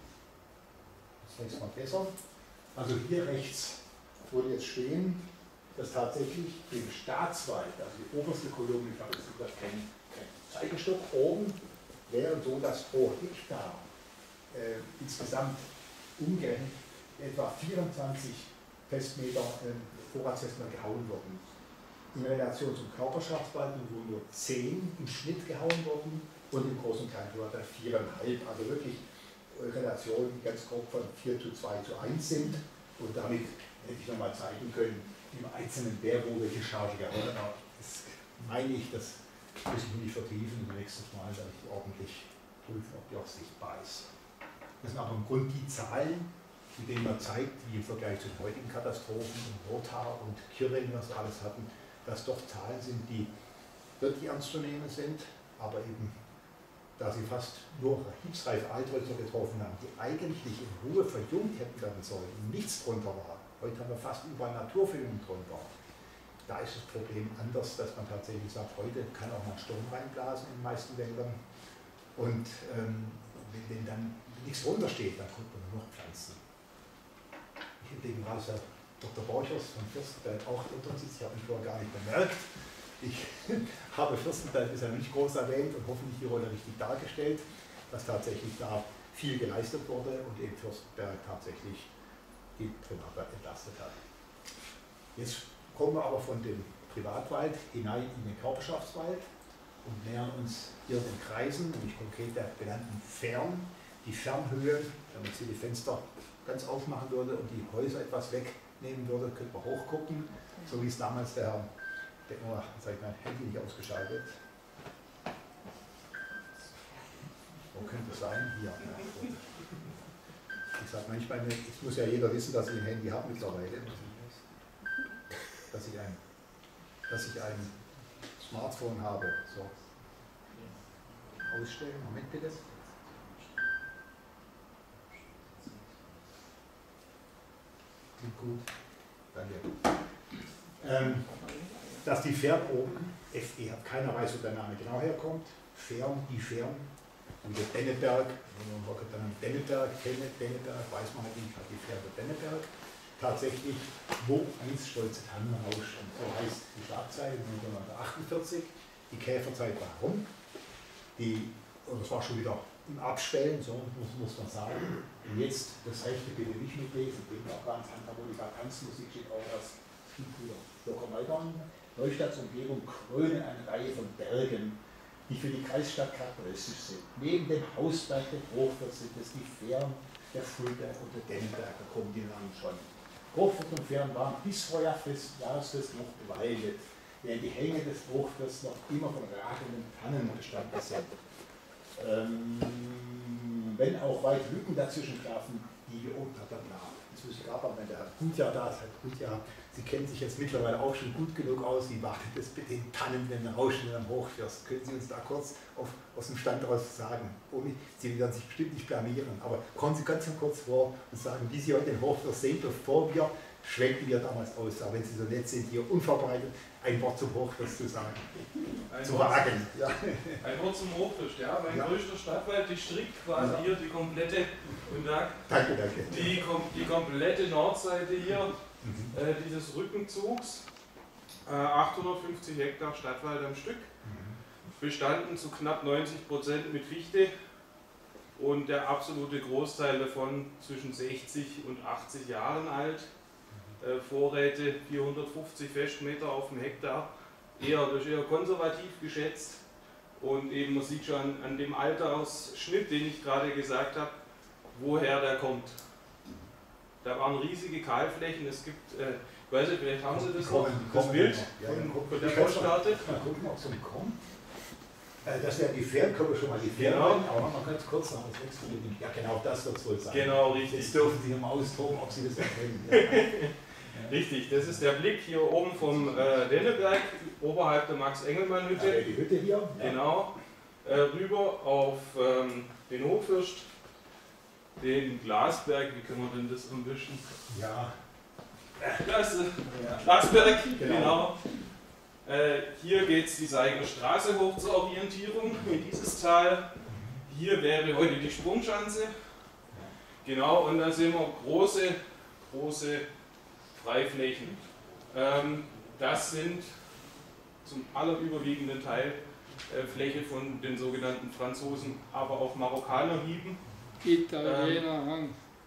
Das nächste Mal besser. Also hier rechts würde jetzt stehen, dass tatsächlich den Staatswald, also die oberste Kolumne, ich habe jetzt gesagt, kein, kein Zeichenstock, oben wäre so, dass pro Hektar äh, insgesamt umgerechnet etwa vierundzwanzig Festmeter, äh, Vorratsfestmeter gehauen wurden. In Relation zum Körperschaftswald wurden nur zehn im Schnitt gehauen worden und im Großen und Ganzen war da viereinhalb, also wirklich Relationen ganz grob von vier zu zwei zu eins sind. Und damit hätte ich nochmal zeigen können, im Einzelnen wer wo welche Charge gehauen hat. Das meine ich, das muss ich nicht vertiefen. Nächstes Mal werde ich ordentlich prüfen, ob die auch sichtbar ist. Das sind aber im Grunde die Zahlen, mit denen man zeigt, wie im Vergleich zu den heutigen Katastrophen in Rothar und Kirring, was wir alles hatten, dass doch Zahlen sind, die wirklich ernst zu nehmen sind, aber eben, da sie fast nur hilfsreife Althäuser getroffen haben, die eigentlich in Ruhe verjüngt hätten werden sollen, nichts drunter war. Heute haben wir fast überall Naturverjüngung drunter. Da ist das Problem anders, dass man tatsächlich sagt, heute kann auch mal Sturm reinblasen in den meisten Wäldern. Und ähm, wenn, wenn dann nichts drunter steht, dann kommt man nur noch Pflanzen. Ich entdecke gerade, dass Doktor Borchers von Fürstenberg auch unter uns sitzt. Ich habe mich vorher gar nicht bemerkt. Ich habe Fürstenberg bisher nicht groß erwähnt und hoffentlich die Rolle richtig dargestellt, dass tatsächlich da viel geleistet wurde und eben Fürstenberg tatsächlich die Privatwald entlastet hat. Jetzt kommen wir aber von dem Privatwald hinein in den Körperschaftswald und nähern uns hier den Kreisen, nämlich konkret der benannten Fern, die Fernhöhe, wenn man sie die Fenster ganz aufmachen würde und die Häuser etwas wegnehmen würde, könnte man hochgucken, so wie es damals der Herr Oh, jetzt habe ich mein Handy nicht ausgeschaltet. Wo könnte es sein? Hier. Ich sage manchmal, es muss ja jeder wissen, dass ich ein Handy habe mittlerweile. Dass ich ein, dass ich ein Smartphone habe. So. Ausstellen, Moment bitte. Klingt gut. Danke. Ähm, dass die Fern oben, F E, keiner weiß, wo der Name genau herkommt, Fern, die Fern, und der Denneberg, wenn man dann Denneberg kennt, Denneberg, weiß man halt nicht, hat die Fern der Denneberg, tatsächlich, wo einst stolze Tannen rauscht. Und so heißt die Schlagzeile neunzehnhundertachtundvierzig, die Käferzeit war rum, die, und das war schon wieder im Abschwellen, so muss, muss man sagen, und jetzt, das rechte bitte nicht mitlesen, den auch ganz Handharmonika, Tanzmusik steht auch das Schulbrüder Locker Meidern. Neustadts Umgebung krönen eine Reihe von Bergen, die für die Kreisstadt charakteristisch sind. Neben dem Hausberg der Hochfurt sind es die Fern, der Fulberg und der Dennenberg, da kommen die Namen schon. Hochfurt und Fern waren bis vor Jahresfest noch bewaldet, während die Hänge des Hochfurts noch immer von ragenden Tannen bestanden sind. Ähm, wenn auch weit Lücken dazwischen klaffen, die wir unten bla bla. Jetzt muss ich gerade mal, wenn der Herr Gutjahr da ist, Herr Gutjahr, Sie kennen sich jetzt mittlerweile auch schon gut genug aus. Wie wartet das mit den Tannen, wenn wir rauschen am Hochfirst? Können Sie uns da kurz auf, aus dem Stand raus sagen? Ohne, Sie werden sich bestimmt nicht blamieren, aber kommen Sie ganz kurz vor und sagen, wie Sie heute den Hochfirst sehen, bevor wir schwenken wir damals aus. Aber wenn Sie so nett sind, hier unvorbereitet ein Wort zum Hochfirst zu sagen. Ein zu Wort, wagen. Ja. Ein Wort zum Hochfirst, ja. Mein ja. größter Stadtwald, die strickt quasi ja. hier die komplette, guten Tag, danke, danke. Die, die komplette Nordseite hier mhm. äh, dieses Rückenzugs. Äh, achthundertfünfzig Hektar Stadtwald am Stück. Mhm. Bestanden zu knapp neunzig Prozent mit Fichte. Und der absolute Großteil davon zwischen sechzig und achtzig Jahren alt. Äh, Vorräte vierhundertfünfzig Festmeter auf dem Hektar. Eher, das ist eher konservativ geschätzt. Und eben man sieht schon an dem Altersschnitt, den ich gerade gesagt habe, woher der kommt. Da waren riesige Kahlflächen. Es gibt, äh, ich weiß nicht, vielleicht haben Sie das noch, das Bild von der Postkarte. Mal gucken, ob es noch kommt. Das wäre die Fähren, können wir schon mal die Fähren genau. rein, aber noch ganz kurz noch das nächste Bild. Ja, genau das wird es wohl sein. Genau, richtig. Jetzt dürfen Sie mal austoben, ob Sie das erkennen. Ja. Richtig, das ist der Blick hier oben vom äh, Denneberg, oberhalb der Max-Engelmann-Hütte. Ja, die Hütte hier. Ja. Genau. Äh, rüber auf ähm, den Hochfirst, den Glasberg, wie können wir denn das umwischen? Ja. Das, äh, ja. Glasberg, genau. genau. Äh, hier geht es die Seiger Straße hoch zur Orientierung in dieses Tal. Hier wäre heute die Sprungschanze. Genau, und da sehen wir große, große Freiflächen. Ähm, das sind zum allerüberwiegenden Teil äh, Fläche von den sogenannten Franzosen, aber auch Marokkanerhieben. Italienerhang. Ähm,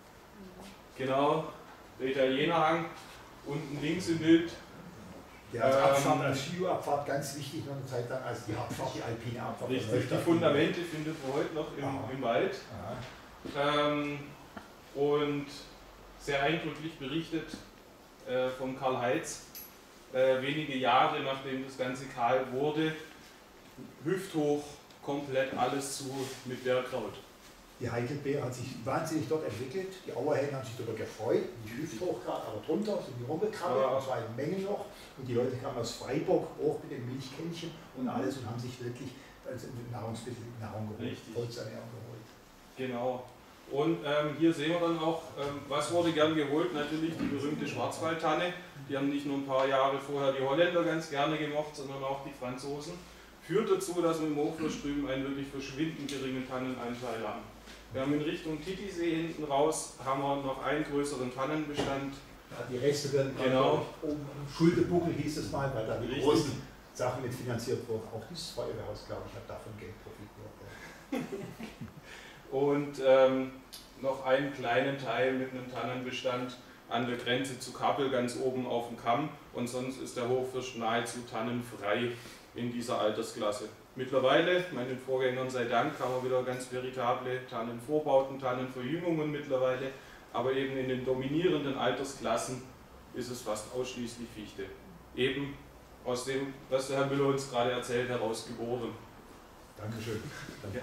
genau, der Italienerhang. Unten links im Bild. Ja, als Abfahrt, als Skiabfahrt ganz wichtig noch eine Zeit lang, als die Abfahrt, die alpine Abfahrt. Richtig, die Fundamente findet man heute noch im, im Wald. Ähm, und sehr eindrücklich berichtet äh, von Karl Heitz, äh, wenige Jahre nachdem das Ganze kahl wurde, hüfthoch komplett alles zu mit Bergkraut. Die Heidelbeer hat sich wahnsinnig dort entwickelt, die Auerhähner haben sich darüber gefreut, nicht hüfthoch gerade, aber drunter sind die rumgekrabbelt, Ja. das war eine Menge noch und die Leute kamen aus Freiburg hoch mit den Milchkännchen und alles und haben sich wirklich also Nahrungsmittel, Nahrung geholt, Volksernährung geholt. Genau. Und ähm, hier sehen wir dann auch, ähm, was wurde gern geholt, natürlich die berühmte Schwarzwaldtanne. Die haben nicht nur ein paar Jahre vorher die Holländer ganz gerne gemocht, sondern auch die Franzosen. Führt dazu, dass wir im Hochfirst drüben einen wirklich verschwindend geringen Tannenanteil haben. Wir haben in Richtung Titisee hinten raus, haben wir noch einen größeren Tannenbestand. Ja, die Reste werden genau. oben im Schuldebuckel hieß es mal, weil da die Richtig. großen Sachen mitfinanziert wurden. Auch dieses Feuerwehrhaus, glaube ich, hat davon Geld profitiert. Und ähm, noch einen kleinen Teil mit einem Tannenbestand an der Grenze zu Kappel, ganz oben auf dem Kamm. Und sonst ist der Hochfirst nahezu tannenfrei in dieser Altersklasse. Mittlerweile, meinen Vorgängern sei Dank, haben wir wieder ganz veritable Tannenvorbauten, Tannenverjüngungen mittlerweile. Aber eben in den dominierenden Altersklassen ist es fast ausschließlich Fichte. Eben aus dem, was der Herr Müller uns gerade erzählt, heraus geboren. Dankeschön. Danke.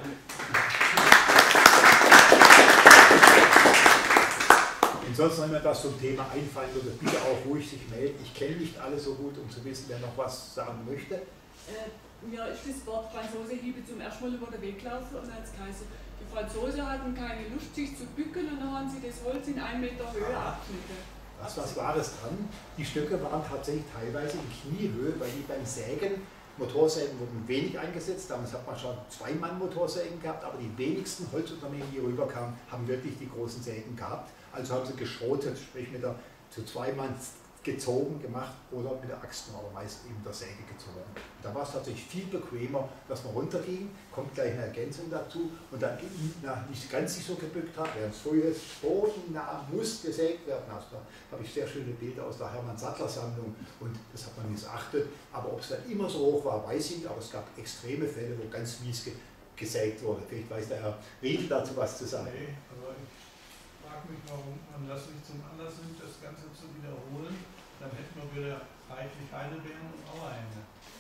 Ansonsten, wenn mir das zum Thema einfallen würde, bitte auch ruhig sich melden. Ich kenne nicht alle so gut, um zu wissen, wer noch was sagen möchte. Äh, mir ist das Wort Franzose-Hiebe zum ersten Mal über den Weg gelaufen und als Kaiser. Die Franzosen hatten keine Lust, sich zu bücken und dann haben sie das Holz in einen Meter Höhe abgeschnitten. Was, was war das dran? Die Stöcke waren tatsächlich teilweise in Kniehöhe, weil die beim Sägen, Motorsägen wurden wenig eingesetzt. Damals hat man schon Zwei-Mann-Motorsägen gehabt, aber die wenigsten Holzunternehmen, die rüberkamen, haben wirklich die großen Sägen gehabt. Also haben sie geschrotet, sprich mit der zu zwei Mann gezogen gemacht oder mit der Axt, aber meist eben der Säge gezogen. Da war es tatsächlich viel bequemer, dass man runterging, kommt gleich eine Ergänzung dazu und dann na, nicht ganz sich so gebückt hat, während es früher bodennah muss gesägt werden. Also da habe ich sehr schöne Bilder aus der Hermann-Sattler-Sammlung und das hat man missachtet. Aber ob es dann immer so hoch war, weiß ich nicht, aber es gab extreme Fälle, wo ganz mies ge gesägt wurde. Vielleicht weiß der Herr Riedl dazu was zu sagen. Nee, aber ich frage mich, warum man das nicht zum Anlass nimmt, das Ganze zu wiederholen. Dann hätten wir wieder reichlich Heidelbeeren und Auerhänge.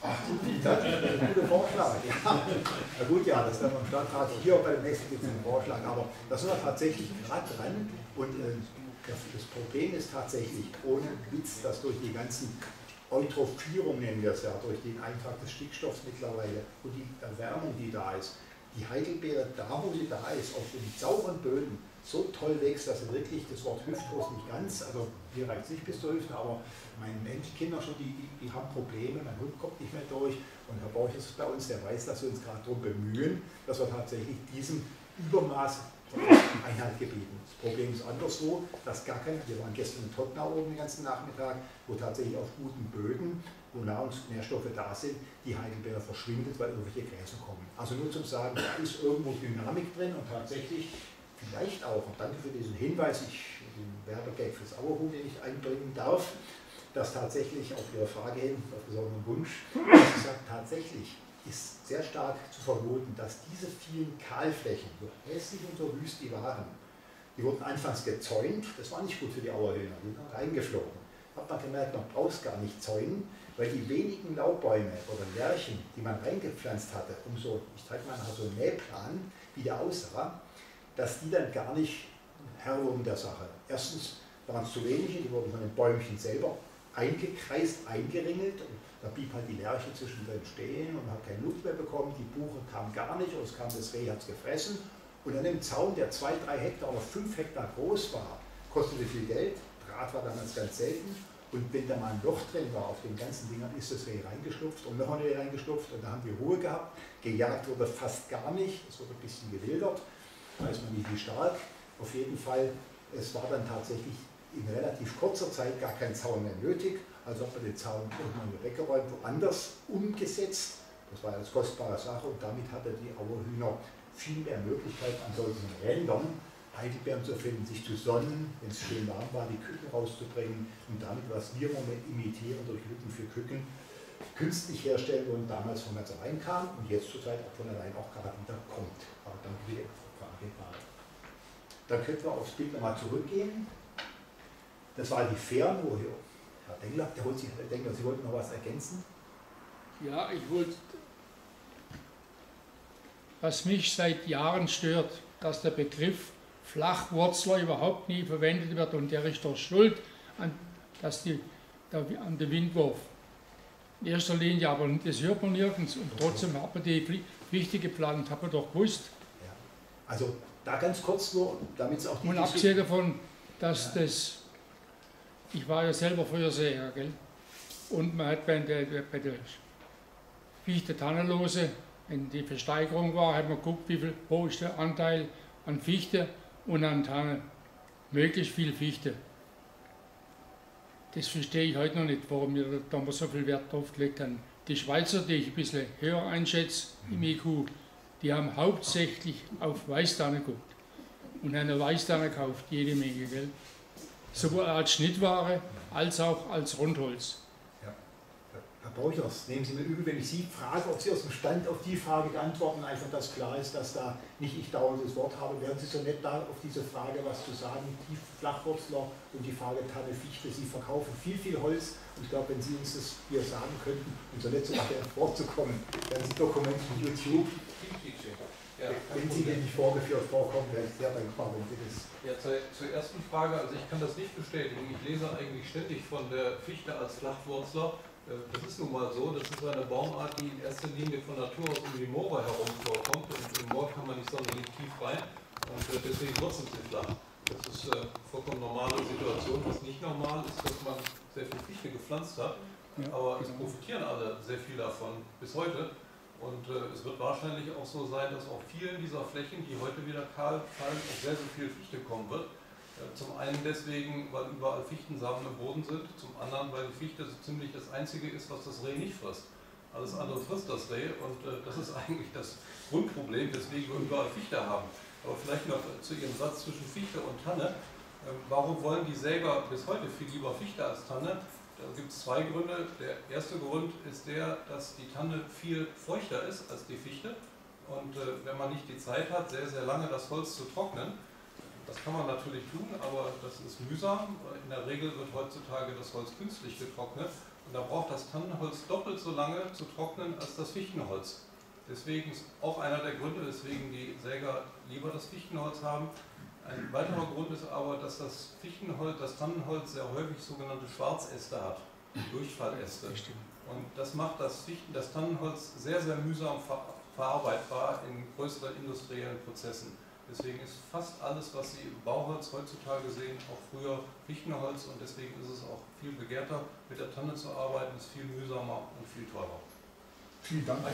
Ach, das ist ein guter Vorschlag. Ja. Na gut, ja, das werden wir im Stadtrat hier bei dem nächsten Sitzung vorschlagen, aber da sind wir tatsächlich gerade dran und äh, das, das Problem ist tatsächlich, ohne Witz, dass durch die ganzen Eutrophierung nennen wir es ja, durch den Eintrag des Stickstoffs mittlerweile und die Erwärmung, die da ist, die Heidelbeere, da wo sie da ist, auf den sauren Böden, so toll wächst, dass sie wirklich das Wort hüftgroß nicht ganz, also mir reicht es nicht bis zur Hüfte, aber meine Enkelkinder schon, die, die, die haben Probleme, mein Hund kommt nicht mehr durch und Herr Borch ist bei uns, der weiß, dass wir uns gerade darum bemühen, dass wir tatsächlich diesem Übermaß Einhalt gebieten. Das Problem ist anderswo, dass gar kein, wir waren gestern in Tottenau oben den ganzen Nachmittag, wo tatsächlich auf guten Böden, wo Nahrungsnährstoffe da sind, die Heidelbeere verschwindet, weil irgendwelche Gräser kommen. Also nur zum Sagen, da ist irgendwo Dynamik drin und tatsächlich vielleicht auch, und danke für diesen Hinweis, ich, den Werbegag fürs Auerhuhn, den ich einbringen darf, dass tatsächlich auf Ihre Frage hin, auf besonderen Wunsch, dass ich sage, tatsächlich ist sehr stark zu vermuten, dass diese vielen Kahlflächen, so hässlich und so wüst die waren, die wurden anfangs gezäunt, das war nicht gut für die Auerhühner, die sind reingeflogen. Hat man gemerkt, man braucht es gar nicht zäunen, weil die wenigen Laubbäume oder Lärchen, die man reingepflanzt hatte, um so, ich zeige mal nachher so einen Mähplan, wie der aussah, dass die dann gar nicht Herr wurden der Sache. Erstens waren es zu wenige, die wurden von den Bäumchen selber eingekreist, eingeringelt. Und da blieb halt die Lerche zwischendrin stehen und hat keine Luft mehr bekommen. Die Buche kam gar nicht, oder es kam das Reh, hat es gefressen. Und an dem Zaun, der zwei, drei Hektar oder fünf Hektar groß war, kostete viel Geld. Draht war damals ganz selten. Und wenn da mal ein Loch drin war auf den ganzen Dingern, ist das Reh reingeschlupft und noch ein Reh reingeschlupft. Und da haben wir Ruhe gehabt. Gejagt wurde fast gar nicht. Es wurde ein bisschen gewildert. Weiß man nicht, wie stark. Auf jeden Fall, es war dann tatsächlich in relativ kurzer Zeit gar kein Zaun mehr nötig. Also hat man den Zaun irgendwann weggeräumt, woanders umgesetzt. Das war eine kostbare Sache und damit hatte die Auerhühner viel mehr Möglichkeiten an solchen Rändern Heidelbeeren zu finden, sich zu sonnen, wenn es schön warm war, die Küken rauszubringen und damit, was wir im Moment imitieren durch Lücken für Küken, künstlich herstellen und damals von ganz allein kam und jetzt zurzeit auch von allein auch gerade wieder kommt. Aber dann wieder Frage gerade. Dann könnten wir aufs Bild nochmal zurückgehen. Das war die Fähren, wo hier Herr Dengler, der holt sich, Herr Dengler, Sie wollten noch was ergänzen? Ja, ich wollte, was mich seit Jahren stört, dass der Begriff Flachwurzler überhaupt nie verwendet wird und der ist doch schuld an, dass die, der, an den Windwurf. In erster Linie, aber das hört man nirgends und trotzdem hat man die Pflichte geplant, hat man doch gewusst. Ja. Also da ganz kurz nur, damit es auch die... Und abgesehen davon, dass ja. das, ich war ja selber früher Seher, gell? Und man hat bei der, bei der Fichte Tannenlose, wenn die Versteigerung war, hat man geguckt, wie viel hoch ist der Anteil an Fichte und an Tanne. Möglichst viel Fichte. Das verstehe ich heute noch nicht, warum wir da so viel Wert drauf gelegt haben. Die Schweizer, die ich ein bisschen höher einschätze im I Q, die haben hauptsächlich auf Weißtanne geguckt und haben eine Weißtanne gekauft, jede Menge, gell? Sowohl als Schnittware als auch als Rundholz. Ja. Herr Borchers, nehmen Sie mir übel, wenn ich Sie frage, ob Sie aus dem Stand auf die Frage antworten, einfach dass klar ist, dass da nicht ich dauernd das Wort habe. Wären Sie so nett, da auf diese Frage was zu sagen, die Flachwurzler und die Frage Tanne, Fichte, Sie verkaufen viel, viel Holz. Und ich glaube, wenn Sie uns das hier sagen könnten, um so nett zu vorzukommen, dann sind Dokumente von YouTube. Ja, wenn Sie denn nicht vorgeführt vorkommen, wäre ich sehr dankbar, wenn Sie das... Ja, zur, zur ersten Frage, also ich kann das nicht bestätigen. Ich lese eigentlich ständig von der Fichte als Flachwurzler. Das ist nun mal so, das ist eine Baumart, die in erster Linie von Natur aus um die Moore herum vorkommt. Und im Moor kann man nicht sonderlich tief rein und deswegen wurzeln sie flach. Das ist eine vollkommen normale Situation. Was nicht normal ist, dass man sehr viel Fichte gepflanzt hat. Aber es profitieren alle sehr viel davon bis heute. Und äh, es wird wahrscheinlich auch so sein, dass auf vielen dieser Flächen, die heute wieder kahl fallen, auch sehr, sehr viel Fichte kommen wird. Äh, zum einen deswegen, weil überall Fichtensamen im Boden sind, zum anderen, weil die Fichte so ziemlich das Einzige ist, was das Reh nicht frisst. Alles andere frisst das Reh und äh, das ist eigentlich das Grundproblem, weswegen wir überall Fichte haben. Aber vielleicht noch zu Ihrem Satz zwischen Fichte und Tanne. Äh, warum wollen die Säger bis heute viel lieber Fichte als Tanne? Da gibt es zwei Gründe. Der erste Grund ist der, dass die Tanne viel feuchter ist als die Fichte. Und äh, wenn man nicht die Zeit hat, sehr, sehr lange das Holz zu trocknen, Das kann man natürlich tun, aber das ist mühsam. In der Regel wird heutzutage das Holz künstlich getrocknet und da braucht das Tannenholz doppelt so lange zu trocknen als das Fichtenholz. Deswegen ist auch einer der Gründe, weswegen die Säger lieber das Fichtenholz haben. Ein weiterer Grund ist aber, dass das Fichtenholz, das Tannenholz sehr häufig sogenannte Schwarzäste hat, Durchfalläste. Und das macht das, Fichten, das Tannenholz sehr, sehr mühsam ver verarbeitbar in größeren industriellen Prozessen. Deswegen ist fast alles, was Sie Bauholz heutzutage sehen, auch früher Fichtenholz und deswegen ist es auch viel begehrter. Mit der Tanne zu arbeiten ist viel mühsamer und viel teurer. Vielen Dank.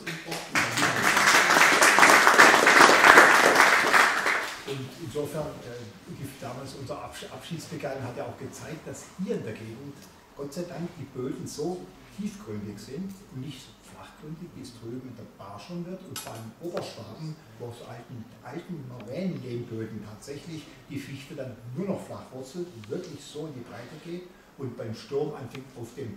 Und insofern, äh, damals unser Abschiedsbegann hat ja auch gezeigt, dass hier in der Gegend, Gott sei Dank, die Böden so tiefgründig sind und nicht so flachgründig, wie es drüben in der Barschung wird. Und vor allem in Oberschwaben, wo aus alten, alten Moränenlehmböden tatsächlich die Fichte dann nur noch flach wurzelt, wirklich so in die Breite geht und beim Sturm anfängt auf dem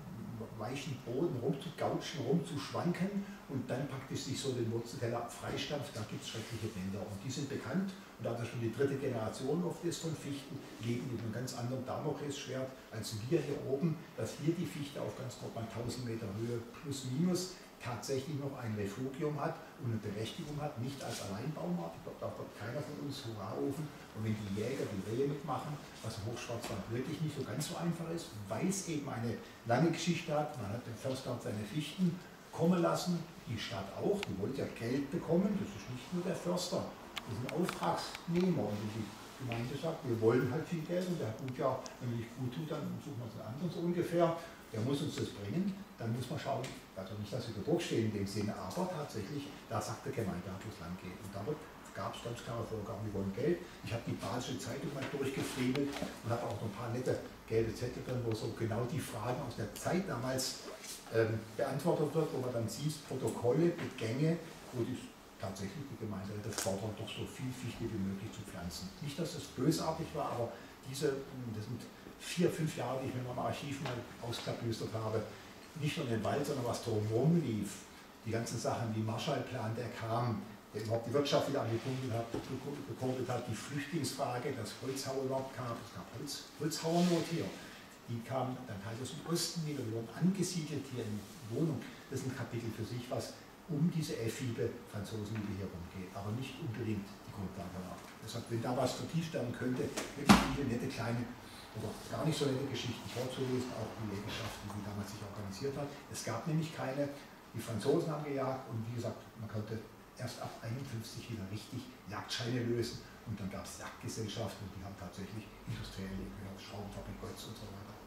weichen Boden rumzugautschen, rumzuschwanken und dann praktisch sich so den Wurzelteller freistampft, da gibt es schreckliche Bilder. Und die sind bekannt und da das schon die dritte Generation oft ist von Fichten, leben in einem ganz anderen Damoklesschwert als wir hier oben, dass hier die Fichte auf ganz grob mal tausend Meter Höhe plus minus tatsächlich noch ein Refugium hat und eine Berechtigung hat, nicht als Alleinbaumart. Ich glaube, da wird keiner von uns Hurra rufen. Und wenn die Jäger die Rehe mitmachen, was im Hochschwarzwald wirklich nicht so ganz so einfach ist, weil es eben eine lange Geschichte hat. Man hat den Förster seine Fichten kommen lassen, die Stadt auch, die wollte ja Geld bekommen, das ist nicht nur der Förster, das sind Auftragsnehmer. Und die Gemeinde sagt, wir wollen halt viel Geld und der hat gut, ja, wenn er nicht gut tut, dann suchen wir uns einen anderen so ungefähr. Der muss uns das bringen, dann muss man schauen, also nicht, dass wir unter Druck stehen in dem Sinne, aber tatsächlich, da sagt der Gemeinderat, wo es lang geht. Und damit gab es ganz klare Vorgaben, wir wollen Geld. Ich habe die Badische Zeitung mal durchgefriemelt und habe auch noch ein paar nette gelbe Zettel drin, wo so genau die Fragen aus der Zeit damals ähm, beantwortet wird, wo man dann sieht, Protokolle, Begänge, wo die, tatsächlich die Gemeinderäte fordern, doch so viel Fichte wie möglich zu pflanzen. Nicht, dass es bösartig war, aber diese, das sind vier, fünf Jahre, die ich mit meinem Archiv mal ausklabüstert habe, nicht nur in den Wald, sondern was drumherum lief, die ganzen Sachen wie Marshallplan, der kam, der überhaupt die Wirtschaft wieder angekurbelt hat, gekurbelt hat, die Flüchtlingsfrage, das Holzhauer überhaupt kam, es gab Holz, Holzhauernot hier, die kamen dann halt aus dem Osten wieder, die wurden angesiedelt hier in Wohnung. Das ist ein Kapitel für sich, was um diese Effibe Franzosen hier rumgeht, aber nicht unbedingt die Grundlage war. Deshalb, wenn da was vertieft werden könnte, wirklich viele nette kleine oder gar nicht so nette Geschichten vorzulesen, auch die Jägerschaften, die damals sich organisiert hat. Es gab nämlich keine, die Franzosen haben gejagt und wie gesagt, man konnte erst ab einundfünfzig wieder richtig Jagdscheine lösen und dann gab es Jagdgesellschaften und die haben tatsächlich industrielle Schraubenfabrik, Holz und so weiter.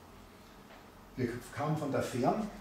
Wir kamen von der Fern,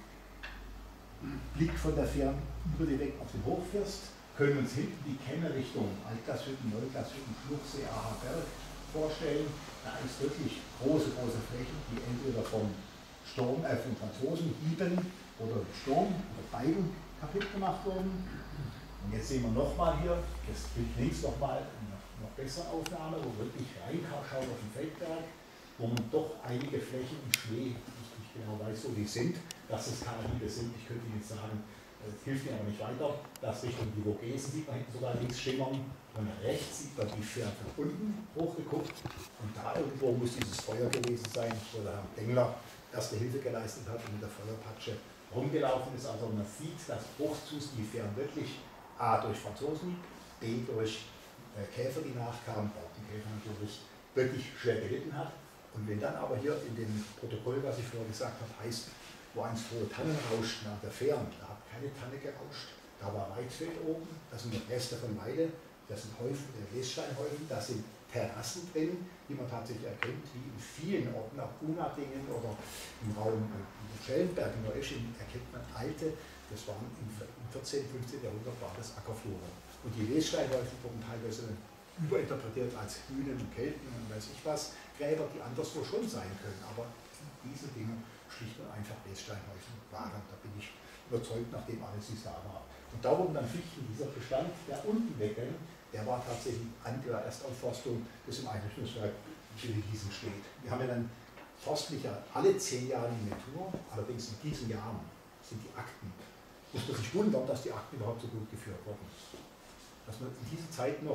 Blick von der Fern über die Weg auf den Hochfirst, können uns hinten die Kennerichtung Altglashütten, Neuglashütten, Schluchsee, A H Berg vorstellen. Da ist wirklich große, große Flächen, die entweder vom Sturm, äh, von Franzosen, Hieben oder Sturm oder beiden kaputt gemacht wurden. Und jetzt sehen wir nochmal hier, das Bild links nochmal eine noch bessere Aufnahme, wo wirklich reinschaut auf den Feldberg, wo man doch einige Flächen im Schnee, ich nicht genau weiß, wo die sind, dass es Karabibe sind. Ich könnte Ihnen jetzt sagen, das hilft mir aber nicht weiter. Das Richtung die Vogesen sieht man hinten sogar links schimmern. Und rechts sieht man die Fährte von unten hochgeguckt. Und da irgendwo muss dieses Feuer gewesen sein, wo der Herr Dengler erste Hilfe geleistet hat und mit der Feuerpatsche rumgelaufen ist. Also man sieht, dass Bruchzus die Fähren wirklich A durch Franzosen, B durch äh, Käfer, die nachkamen, Borkenkäfer natürlich, wirklich schwer gelitten hat. Und wenn dann aber hier in dem Protokoll, was ich vorher gesagt habe, heißt, wo einst hohe Tannen rauschten an der Fähren, da hat keine Tanne gerauscht, da war Weidfeld oben, da sind noch Reste von Weide, das sind Häufen, der Wessteinhäufen, da sind Terrassen drin, die man tatsächlich erkennt, wie in vielen Orten, auch Unadingen oder im Raum Schellenberg in Neueschingen, erkennt man alte, das waren im vierzehnten, fünfzehnten Jahrhundert war das Ackerflure. Und die Wessteinhäufen wurden teilweise überinterpretiert als Hühnen und Kelten und weiß ich was, Gräber, die anderswo schon sein können, aber diese Dinge schlicht und einfach Wessteinhäufen waren. Da bin ich überzeugt, nachdem alles sich da war. Und da wurden dann Fichten, dieser Bestand, der unten weggegangen, der war tatsächlich an der Erstaufforstung, das im Einrichtungswerk in Gießen steht. Wir haben ja dann forstlicher alle zehn Jahre Inventur, allerdings in diesen Jahren sind die Akten, muss man sich wundern, dass die Akten überhaupt so gut geführt wurden. Dass man in dieser Zeit noch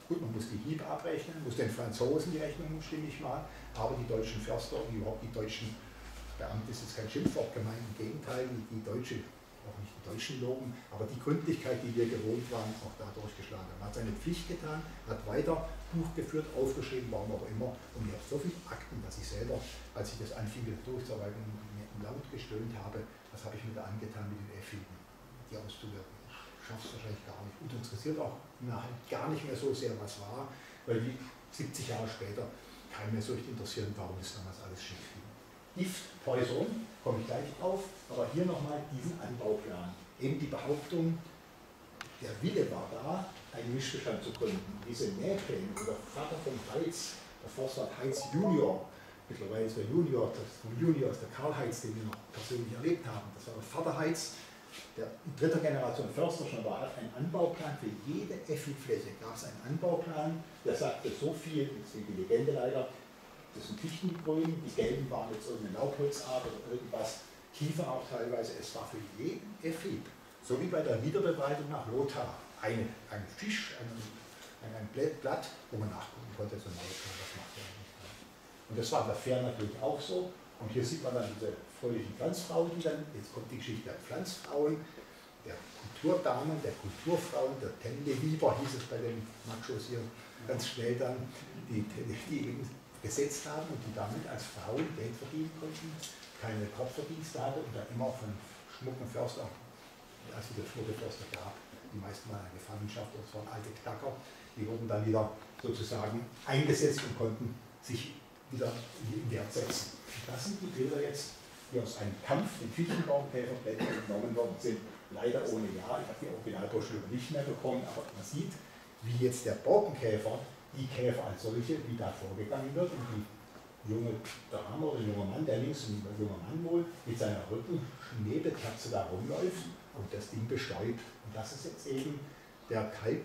Gut, man muss die Hiebe abrechnen, muss den Franzosen die Rechnung stimmig machen, aber die deutschen Förster und überhaupt die deutschen Beamte ist jetzt kein Schimpfwort gemeint, im Gegenteil, die Deutsche, auch nicht die Deutschen loben, aber die Gründlichkeit, die wir gewohnt waren, auch da durchgeschlagen. Man hat seine Pflicht getan, hat weiter Buch geführt, aufgeschrieben, warum auch immer, und ich habe so viele Akten, dass ich selber, als ich das anfing durchzuarbeiten, laut gestöhnt habe, was habe ich mir da angetan mit den Effigen, die auszuwirken. Ich schaffe es wahrscheinlich gar nicht. Und interessiert auch nachher gar nicht mehr so sehr, was war, weil die siebzig Jahre später keinen mehr so richtig interessieren, warum ist damals alles schief ging. Gift, Poison, komme ich gleich auf, aber hier nochmal diesen Anbauplan. Eben die Behauptung, der Wille war da, einen Mischbestand zu gründen. Diese Nähpläne, der Vater von Heitz, der Forster Heitz Junior, mittlerweile ist der Junior, das vom Junior ist der Karl Heitz, den wir noch persönlich erlebt haben. Das war der Vater Heitz, der in dritter Generation Förster schon war, hat einen Anbauplan für jede Effi-Fläche. Gab es einen Anbauplan, der sagte so viel, das ist die Legende leider, das sind Fichtengrün, die gelben waren jetzt irgendeine Laubholzart oder irgendwas, Kiefer auch teilweise. Es war für jeden Effi, so wie bei der Wiederbeweidung nach Lothar, eine, ein Fisch, ein, ein, ein Blatt, wo man nachgucken konnte, so ein was macht der eigentlich. Und das war bei Fair natürlich auch so. Und hier sieht man dann diese fröhlichen Pflanzfrauen, die dann, jetzt kommt die Geschichte der Pflanzfrauen, der Kulturdamen, der Kulturfrauen, der Tendelieber hieß es bei den Machos hier ganz schnell dann, die, die, die eben gesetzt haben und die damit als Frauen Geld verdienen konnten, keine Kopfverdienste hatte und dann immer von schmucken Förster, als es wieder schmucke Förster gab, die meisten waren in Gefangenschaft, das waren alte Knacker, die wurden dann wieder sozusagen eingesetzt und konnten sich wieder in Wert setzen. Und das sind die Bilder jetzt, die aus einem Kampf den Fichtenbaumkäferblättern genommen worden sind, leider ohne Ja, ich habe die Originalbroschüre nicht mehr bekommen, aber man sieht, wie jetzt der Borkenkäfer, die Käfer als solche, wie da vorgegangen wird und die junge Dame oder junger Mann, der links ein junger Mann wohl, mit seiner Rückenschneebekatze da rumläuft und das Ding bestäubt. Und das ist jetzt eben der Kalk,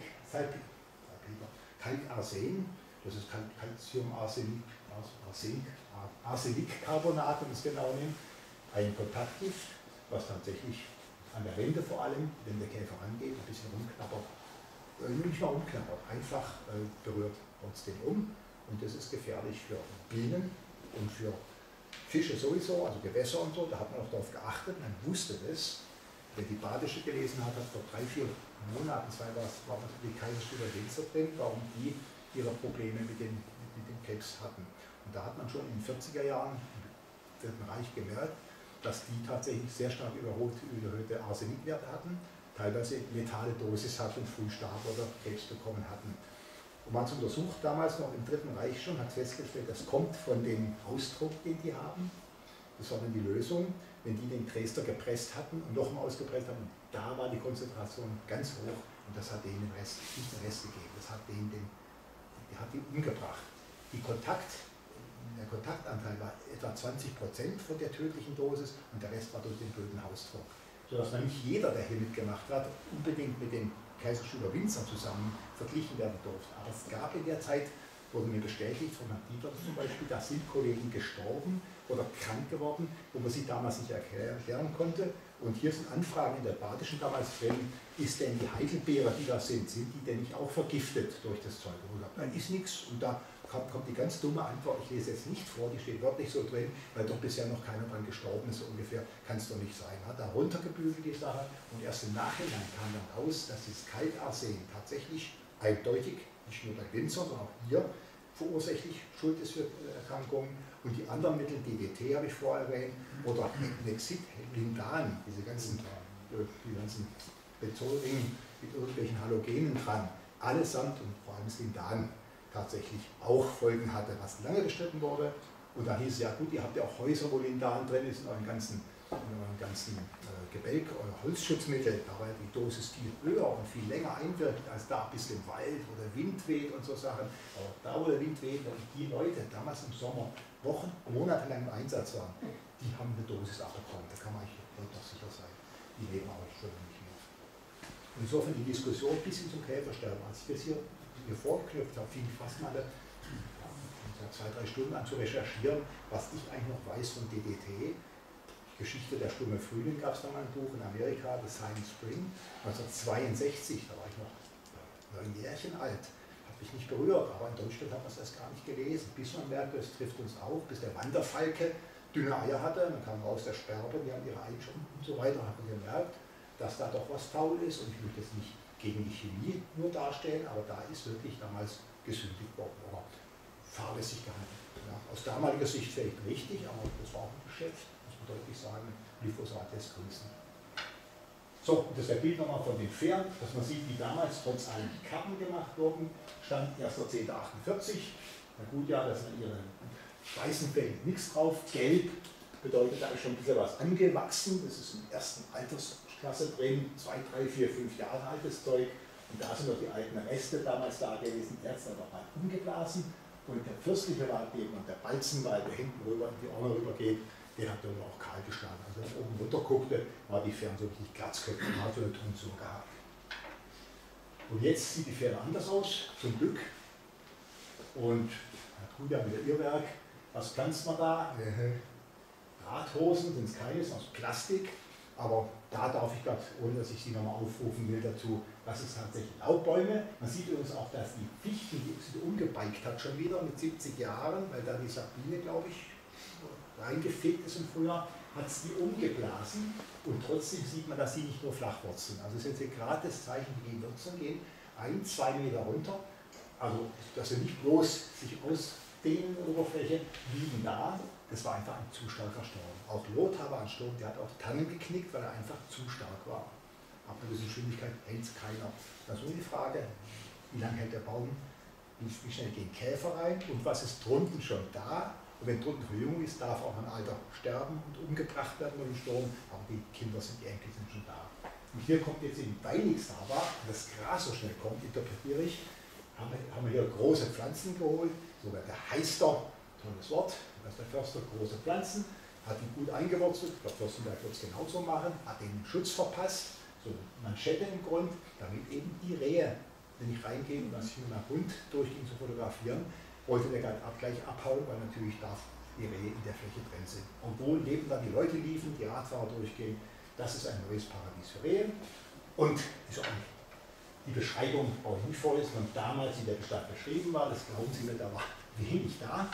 Kalkarsen, das ist Calciumarsenik, Arsenik, Arsenikcarbonat, wenn man es genau nimmt, ein Kontaktgift, was tatsächlich an der Wände vor allem, wenn der Käfer angeht, ein bisschen rumknabbert, nicht mal umknabbert, einfach äh, berührt trotzdem um und das ist gefährlich für Bienen und für Fische sowieso, also Gewässer und so, da hat man auch darauf geachtet, man wusste das. Wer die Badische gelesen hat, hat vor drei, vier Monaten, zwei war es, war die Kaiserstüber Winzer drin, warum die ihre Probleme mit dem, mit dem Krebs hatten. Und da hat man schon in den vierziger Jahren im Dritten Reich gemerkt, dass die tatsächlich sehr stark überhöhte, überhöhte Arsenikwerte hatten, teilweise letale Dosis hatten und früh starb oder Krebs bekommen hatten. Und man hat es untersucht damals noch im Dritten Reich schon, hat festgestellt, das kommt von dem Ausdruck, den die haben. Das war dann die Lösung, wenn die den Dresdner gepresst hatten und nochmal ausgepresst haben, da war die Konzentration ganz hoch und das hat denen den Rest, nicht den Rest gegeben, das hat denen den, die hat die umgebracht. Die Kontakt, der Kontaktanteil war etwa zwanzig Prozent von der tödlichen Dosis und der Rest war durch den blöden Hausdruck. Sodass man nicht jeder, der hier mitgemacht hat, unbedingt mit den Kaiserstüber Winzer zusammen verglichen werden durfte. Aber es gab in der Zeit, wurde mir bestätigt von Herrn Dieter zum Beispiel, da sind Kollegen gestorben oder krank geworden, wo man sie damals nicht erklären konnte. Und hier sind Anfragen in der Badischen damals drin, ist denn die Heidelbeere, die da sind, sind die denn nicht auch vergiftet durch das Zeug? Und gesagt, nein, ist nichts. Und da kommt, kommt die ganz dumme Antwort, ich lese jetzt nicht vor, die steht wörtlich so drin, weil doch bisher noch keiner dran gestorben ist, so ungefähr, kann es doch nicht sein. Hat da runtergebügelt die Sache und erst im Nachhinein kam dann raus, dass das Kalkarsen tatsächlich eindeutig, nicht nur bei Winzer, sondern auch hier verursächlich schuld ist für Erkrankungen. Und die anderen Mittel, D D T habe ich vorher erwähnt, oder Nexit, Lindan, diese ganzen, die ganzen Betonringen mit irgendwelchen Halogenen dran, allesamt und vor allem das Lindan tatsächlich auch Folgen hatte, was lange bestritten wurde. Und da hieß es ja, gut, ihr habt ja auch Häuser, wo Lindan drin ist, in euren ganzen, in euren ganzen äh, Gebälk, euer Holzschutzmittel, da war die Dosis viel höher und viel länger einwirkt, als da ein bisschen Wald oder Wind weht und so Sachen. Aber da, wo der Wind weht, und die Leute damals im Sommer Wochen, Monate lang im Einsatz waren, die haben eine Dosis abbekommen. Da kann man eigentlich heute noch sicher sein. Die leben aber schon nicht mehr. Insofern die Diskussion bis hin zum Käfersterben. Als ich das hier, hier vorgeknüpft habe, fing ich fast mal eine, ja, zwei, drei Stunden an zu recherchieren, was ich eigentlich noch weiß von D D T. Geschichte der Stumme Frühling gab es da mal ein Buch in Amerika, The Silent Spring, neunzehnhundertzweiundsechzig, da war ich noch neun Jährchen alt, hat mich nicht berührt, aber in Deutschland hat man es erst gar nicht gelesen, bis man merkte, es trifft uns auf, bis der Wanderfalke dünne Eier hatte, dann kam raus der Sperber, die haben ihre Eier schon und so weiter, hat man gemerkt, dass da doch was faul ist, und ich möchte jetzt nicht gegen die Chemie nur darstellen, aber da ist wirklich damals gesündigt worden, oder fahrlässig gehandelt. Ja, aus damaliger Sicht vielleicht richtig, aber das war auch ein Geschäft, muss man deutlich sagen, Glyphosat des Größten. So, das ist der Bild nochmal von den Fähren, dass man sieht, wie damals trotz allen Karten gemacht wurden, stand erster zehnter achtundvierzig. Na gut, ja, da sind ihre weißen Fäden nichts drauf. Gelb bedeutet, da ist schon ein bisschen was angewachsen. Das ist in der ersten Altersklasse drin, zwei, drei, vier, fünf Jahre altes Zeug. Und da sind noch die alten Reste damals da gewesen. Die Ärzte haben mal umgeblasen. Und der fürstliche Wald eben und der Balzenwald, der hinten rüber in die Orne rüber geht, den hat dann auch kahl geschlagen. Also wenn man oben runter guckte, war die Fähren so richtig Glatzköpfe und hat so eine Tonsur gehabt. Und jetzt sieht die Fähre anders aus, zum Glück. Und na gut, ja, mit der Irrwerk, was pflanzt man da? Drahthosen sind es keine, sind aus Plastik. Aber da darf ich gerade, ohne dass ich Sie nochmal aufrufen will dazu, das ist tatsächlich Laubbäume. Man sieht übrigens auch, dass die Fichten, die sie umgebeigt hat, schon wieder mit siebzig Jahren, weil da die Sabine, glaube ich, reingefegt ist im Frühjahr, hat es die umgeblasen, und trotzdem sieht man, dass sie nicht nur flach wurzeln. Also es ist jetzt gerade das Zeichen, wie die Wurzeln gehen, ein, zwei Meter runter, also dass sie nicht bloß sich ausdehnen, Oberfläche, liegen da. Das war einfach ein zu starker Sturm. Auch Lothar war ein Sturm, der hat auch Tannen geknickt, weil er einfach zu stark war. Ab einer gewissen Geschwindigkeit hält es keiner. Das ist nur die Frage, wie lange hält der Baum, wie schnell gehen Käfer rein und was ist drunten schon da. Und wenn drunten Verjüngung ist, darf auch ein Alter sterben und umgebracht werden durch den Sturm, aber die Kinder sind, die Enkel sind schon da. Und hier kommt jetzt eben, weil nichts da war, und das Gras so schnell kommt, interpretiere ich, haben wir, haben wir hier große Pflanzen geholt, sogar der Heister, tolles Wort, das ist der Förster, große Pflanzen, hat die gut eingewurzelt, der Fürstenberg wird es genauso machen, hat den Schutz verpasst, so Manschette im Grund, damit eben die Rehe, wenn ich reingehe und als ich mit meinem Hund durchging zu fotografieren, wollte der gerade gleich abhauen, weil natürlich darf die Rehe in der Fläche drin sind. Obwohl neben da die Leute liefen, die Radfahrer durchgehen, das ist ein neues Paradies für Rehe. Und ist auch nicht, die Beschreibung brauche ich nicht vorlesen, und damals in der Stadt beschrieben war, das glauben Sie mir, da war wenig da.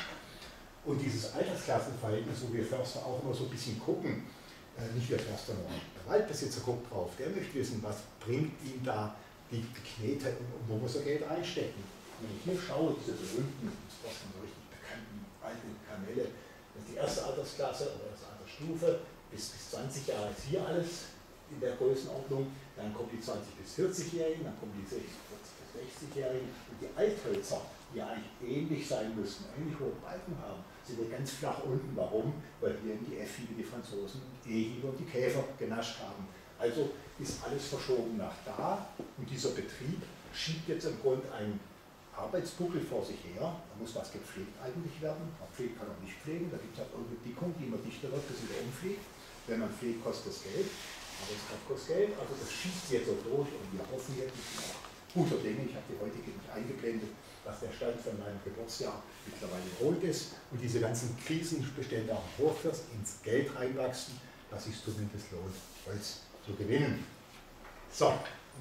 Und dieses Altersklassenverhältnis, wo wir Förster auch immer so ein bisschen gucken, äh, nicht wir Förster, nur der Waldbesitzer guckt drauf, der möchte wissen, was bringt ihm da die Knete und wo muss er Geld einstecken. Wenn ich hier schaue, diese berühmten, das sind so richtig bekannten alten Kamelle, das ist die erste Altersklasse oder erste Altersstufe, bis, bis zwanzig Jahre ist hier alles in der Größenordnung, dann kommen die zwanzig bis vierzig-Jährigen, dann kommen die vierzig bis sechzig-Jährigen, und die Althölzer, die eigentlich ähnlich sein müssen, ähnlich hohe Balken haben, sind ja ganz flach unten. Warum? Weil hier in die F-Hiebe die Franzosen E-Hiebe und die Käfer genascht haben. Also ist alles verschoben nach da, und dieser Betrieb schiebt jetzt im Grunde einen Arbeitsbuckel vor sich her, da muss was gepflegt eigentlich werden. Man pflegt kann auch nicht pflegen, da gibt es halt irgendeine Dickung, die immer dichter wird, bis sie wieder umfliegt. Wenn man pflegt, kostet das Geld, aber es kostet Geld, also das schießt jetzt so durch, und wir hoffen jetzt, ich bin auch guter Dinge, ich habe die heutige nicht eingeblendet, dass der Stand von meinem Geburtsjahr mittlerweile rot ist und diese ganzen Krisenbestände auch im Hochfirst ins Geld reinwachsen, dass sich zumindest lohnt, Holz zu gewinnen. So,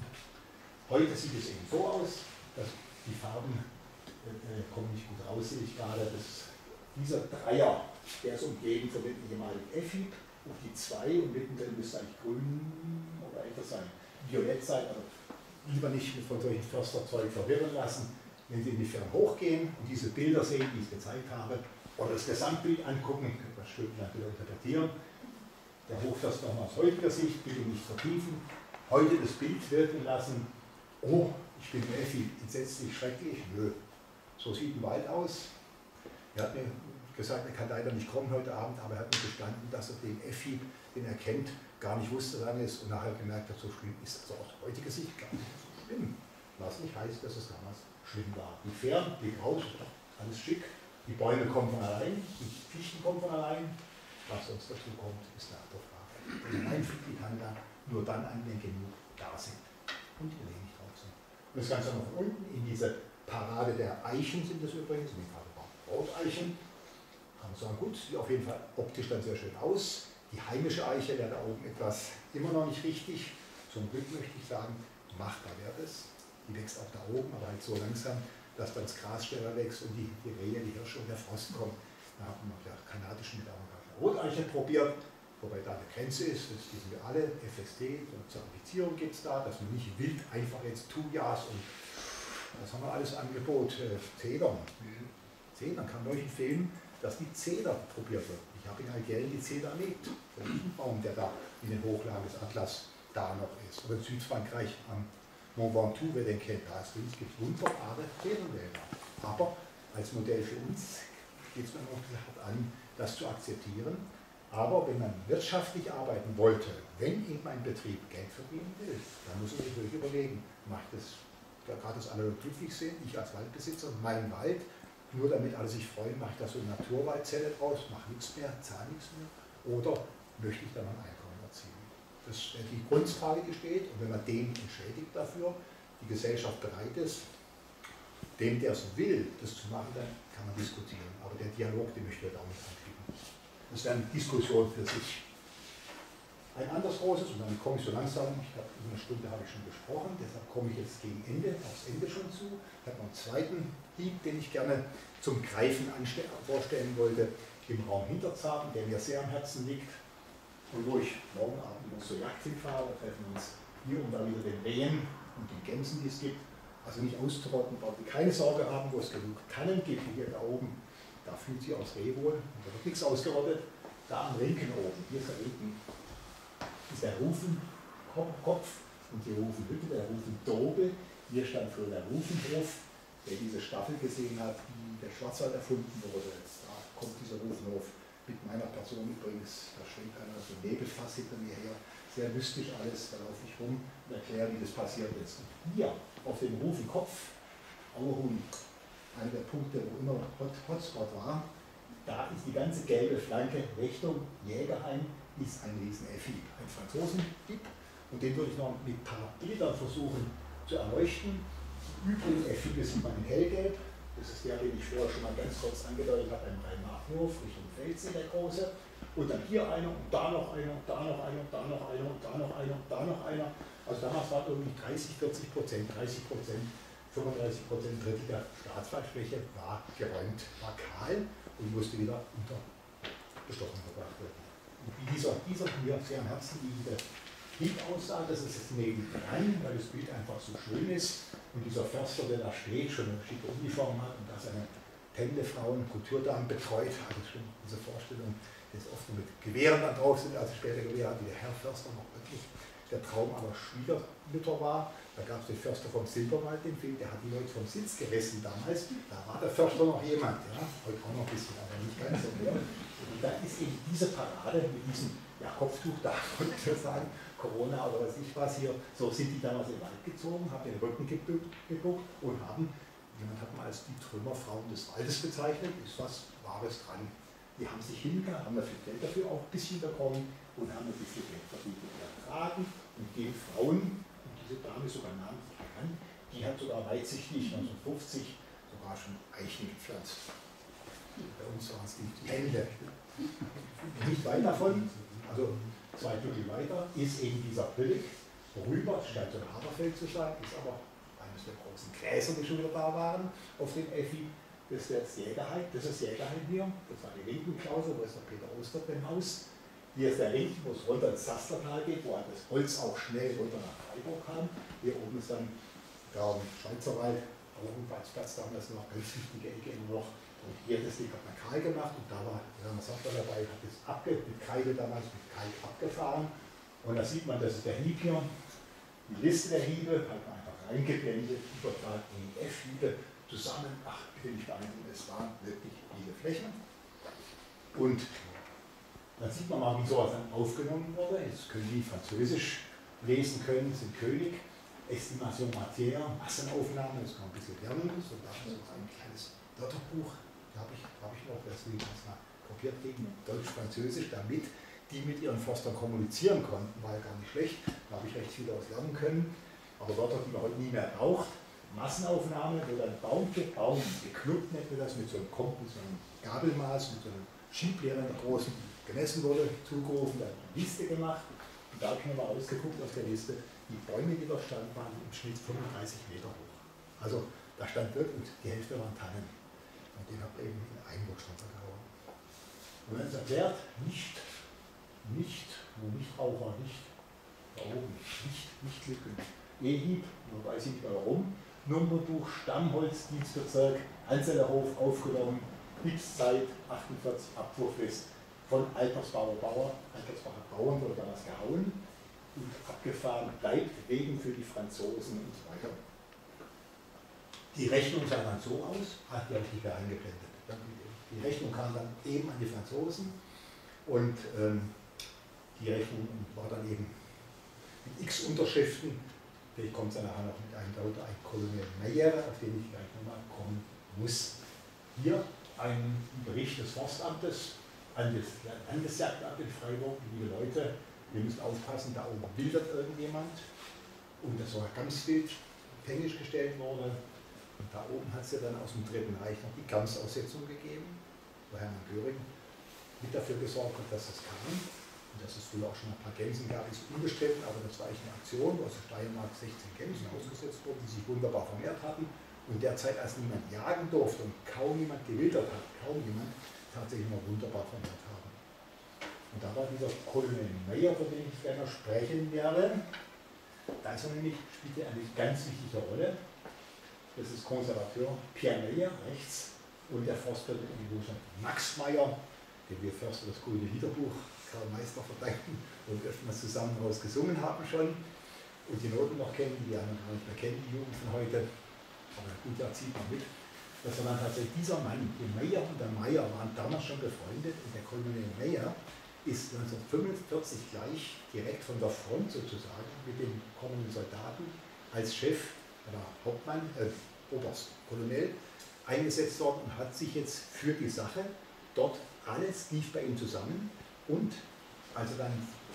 heute sieht es eben so aus, dass die Farben äh, kommen nicht gut raus, sehe ich gerade. Das, dieser Dreier, der ist umgeben von dem ehemaligen F-Hieb, und die zwei, und mittendrin müsste eigentlich grün oder etwas sein, violett sein, also lieber nicht von solchen Försterzeug verwirren lassen. Wenn Sie in die Ferne hochgehen und diese Bilder sehen, die ich gezeigt habe, oder das Gesamtbild angucken, können wir stundenlang wieder interpretieren. Der Hochförster nochmal aus heutiger Sicht, bitte nicht vertiefen. Heute das Bild wirken lassen. Oh, ich bin Effi, entsetzlich, schrecklich. Nö, so sieht ein Wald aus. Er hat mir gesagt, er kann leider nicht kommen heute Abend, aber er hat mir gestanden, dass er den Effi, den er kennt, gar nicht wusste, wann er ist, und nachher gemerkt hat, so schlimm ist also aus heutiger Sicht gar nicht so schlimm. Was nicht heißt, dass es damals schlimm war. Die Fähren, die raus, alles schick. Die Bäume kommen von allein, die Fichten kommen von allein. Was sonst dazu kommt, ist eine andere Frage. Allein fliegt die Tanne dann nur dann an, wenn genug da sind und die Rehe nicht drauf sind. Und das Ganze noch von unten in diese Parade der Eichen sind das übrigens, in dem Fall Roteichen. Kann man sagen, gut, sieht auf jeden Fall optisch dann sehr schön aus. Die heimische Eiche wäre da oben etwas immer noch nicht richtig. Zum Glück möchte ich sagen, machbar wäre es. Die wächst auch da oben, aber halt so langsam, dass dann das Gras schneller wächst und die, die Rehe, die Hirsche und der Frost kommen. Da haben wir der kanadischen Roteiche probiert, wobei da eine Grenze ist, das wissen wir alle, F S T, so eine Zertifizierung gibt es da, dass man nicht wild einfach jetzt Thujas und das haben wir alles Angebot, äh, Zedern. Zedern kann euch empfehlen, dass die Zeder probiert wird. Ich habe in Algerien die Zeder erlebt, der Baum, der da in den Hochlagen des Atlas da noch ist. Oder in Südfrankreich am Mont Ventoux, wer den kennt, da ist es gibt wunderbare Zedernwälder. Aber als Modell für uns geht es mir noch hart an, das zu akzeptieren. Aber wenn man wirtschaftlich arbeiten wollte, wenn eben ein Betrieb Geld verdienen will, dann muss man sich wirklich überlegen, macht das, da gerade das alle glücklich sind, ich als Waldbesitzer, mein Wald, nur damit alle sich freuen, mache ich da so eine Naturwaldzelle draus, mache nichts mehr, zahle nichts mehr, oder möchte ich da mein Einkommen erzielen? Das ist die Grundfrage, die steht, und wenn man den entschädigt dafür, die Gesellschaft bereit ist, dem, der es will, das zu machen, dann kann man diskutieren. Aber der Dialog, den möchte ich da auch nicht anklicken. Das wäre eine Diskussion für sich. Ein anderes großes, und dann komme ich so langsam, ich glaube, über eine Stunde habe ich schon gesprochen, deshalb komme ich jetzt gegen Ende, aufs Ende schon zu. Ich habe noch einen zweiten Hieb, den ich gerne zum Greifen vorstellen wollte, im Raum Hinterzarten, der mir sehr am Herzen liegt. Und wo ich morgen Abend noch zur Jagd hinfahre, da treffen wir uns hier und da wieder den Rehen und den Gänsen, die es gibt. Also nicht auszurotten, braucht ihr keine Sorge haben, wo es genug Tannen gibt, hier da oben, da fühlt sie aus Rehwohl, und da wird nichts ausgerottet. Da am Rinken oben, hier ist der Rinken, ist der Rufenkopf und die Rufenhütte, der Rufendobel. Hier stand früher der Rufenhof, der diese Staffel gesehen hat, die der Schwarzwald erfunden wurde. Jetzt, da kommt dieser Rufenhof mit meiner Person übrigens, da schwingt einer so ein Nebelfass hinter mir her, sehr mystisch alles, da laufe ich rum und erkläre, wie das passiert ist. Hier auf dem Rufenkopf, Auerhuhn, einer der Punkte, wo immer Hot, Hotspot war, da ist die ganze gelbe Flanke Richtung Jägerheim, ist ein Riesen-Effi, ein Franzosen-Tipp, und den würde ich noch mit ein paar Bildern versuchen zu erleuchten. Übrigens, Effi sieht man in hellgelb, das ist der, den ich vorher schon mal ganz kurz angedeutet habe, beim Rhein-Markhof, Richtung Felsen, der große, und dann hier einer, und da noch einer, und da noch einer, und da noch einer, und da noch einer, und da noch einer. Also damals war irgendwie dreißig, vierzig Prozent, dreißig Prozent, fünfunddreißig Prozent, Drittel der Staatswaldfläche war geräumt, war kahl und musste wieder unter Bestochen gebracht werden. Und wie dieser, dieser mir sehr am Herzen liegende Bild aussah, das ist jetzt nebendran, weil das Bild einfach so schön ist. Und dieser Förster, der da steht, schon eine schicke Uniform hat und da seine Pendlefrauen, Kulturdamen betreut, also schon diese Vorstellung, dass oft nur mit Gewehren da drauf sind, also später Gewehr hat, wie der Herr Förster noch wirklich der Traum aber Schwiegermütter war. Da gab es den Förster vom Silberwald, den Film, der hat die Leute vom Sitz gerissen damals. Da war der Förster noch jemand, ja, heute auch noch ein bisschen, aber nicht ganz so mehr. Und da ist eben diese Parade mit diesem ja, Kopftuch da, wollte ich sagen, Corona oder was ich was hier, so sind die damals in den Wald gezogen, haben den Rücken geguckt und haben, jemand hat mal als die Trümmerfrauen des Waldes bezeichnet, ist was Wahres dran. Die haben sich hingegangen, haben dafür Geld dafür auch ein bisschen bekommen und haben ein bisschen Geld verdient mit ihren Fragen und den Frauen, und diese Dame sogar namentlich bekannt, die hat sogar weitsichtig neunzehnhundertfünfzig sogar schon Eichen gepflanzt. Bei uns waren es die Hände. Nicht weit davon, also zwei Stücke weiter, ist eben dieser Pillig rüber, es scheint so ein Haberfeld zu sein, ist aber eines der großen Gräser, die schon wieder da waren, auf dem Effi. Das ist jetzt Jägerheim, das ist Jägerheim hier, das war die Lindenklause, wo ist der Peter Oster im Haus. Hier ist der Link, wo es runter ins Sastertal geht, wo das Holz auch schnell runter nach Freiburg kam. Hier oben ist dann der Schweizerwald, Auerhufwaldsplatz damals noch, ganz wichtige Ecke immer noch. Und hier das Ding hat man kahl gemacht und da war Werner Sattler dabei, hat das abge, mit Kreide damals mit Kalk abgefahren. Und da sieht man, das ist der Hieb hier. Die Liste der Hiebe hat man einfach reingeblendet, übertragen in F-Hiebe zusammen. Ach, bitte nicht beeindrucken, es waren wirklich viele Flächen. Und dann sieht man mal, wie sowas dann aufgenommen wurde. Jetzt können die Französisch lesen können, sind König. Estimation Matière, Massenaufnahme, das kann man ein bisschen lernen. So, da ist ein kleines Wörterbuch, da habe ich, hab ich noch, deswegen das mal kopiert gegen Deutsch-Französisch, damit die mit ihren Forstern kommunizieren konnten, war ja gar nicht schlecht. Da habe ich recht viel aus lernen können. Aber Wörter, die man heute nie mehr braucht. Massenaufnahme, wo dann Baum für Baum geknüpft nennt man das, mit so einem Komp, mit so einem Gabelmaß, mit so einem Schieblehrer, der großen gemessen wurde, zugerufen, dann eine Liste gemacht. Und da habe ich mir mal ausgeguckt auf der Liste, die Bäume, die dort standen, waren im Schnitt fünfunddreißig Meter hoch. Also Da stand wirklich, die Hälfte waren Tannen. Und den hat man eben in Einwurf gehauen. Und wenn es erklärt, nicht, nicht, wo Nichtraucher, nicht da oben, nicht, nicht Lücken. E-Hieb, man weiß nicht mehr warum, Nummerbuch, Stammholz, Dienstbezirk, Hansellerhof aufgenommen, X-Zeit, achtundvierzig, Abwurfest, von Altersbauer Bauer, Altersbacher Bauern wurde damals gehauen und abgefahren, bleibt wegen für die Franzosen und so weiter. Die Rechnung sah dann so aus, hat die habe ich nicht mehr eingeblendet. Die Rechnung kam dann eben an die Franzosen und ähm, die Rechnung war dann eben mit x Unterschriften. Vielleicht kommt es dann nachher noch mit einem Dauer, ein Colonel Meyer, auf den ich gleich nochmal kommen muss. Hier ein Bericht des Forstamtes an das Landesjagdamt in Freiburg. Liebe Leute, wir müssen aufpassen, da oben wildert irgendjemand. Und das war ganz wild fängisch gestellt wurde. Und da oben hat es ja dann aus dem Dritten Reich noch die Gamsaussetzung gegeben, wo Hermann Göring mit dafür gesorgt hat, dass das kam. Und dass es früher auch schon ein paar Gämsen gab, ist unbestritten, aber das war echt eine Aktion, wo aus der Steiermark sechzehn Gämsen ausgesetzt wurden, die sich wunderbar vermehrt hatten. Und derzeit, als niemand jagen durfte und kaum jemand gewildert hat, kaum jemand tatsächlich mal wunderbar vermehrt haben. Und da war dieser Colonel Meyer, von dem ich gerne sprechen werde. Da ist er nämlich, spielt er eine ganz wichtige Rolle. Das ist Konservateur Pierre Meyer rechts und der Forstwirt Max Meyer, dem wir Förster das Grüne Liederbuch Karl Meister verdanken und wir mal zusammen daraus gesungen haben schon und die Noten noch kennen, die anderen gar nicht mehr kennen, die Jugend von heute. Aber gut, da zieht man mit. Das war dann tatsächlich dieser Mann, der Meyer und der Meyer waren damals schon befreundet und der Colonel Meyer ist neunzehnhundertfünfundvierzig gleich direkt von der Front sozusagen mit den kommenden Soldaten als Chef oder Hauptmann, äh, Oberst, Colonel eingesetzt worden und hat sich jetzt für die Sache dort, alles lief bei ihm zusammen und als er dann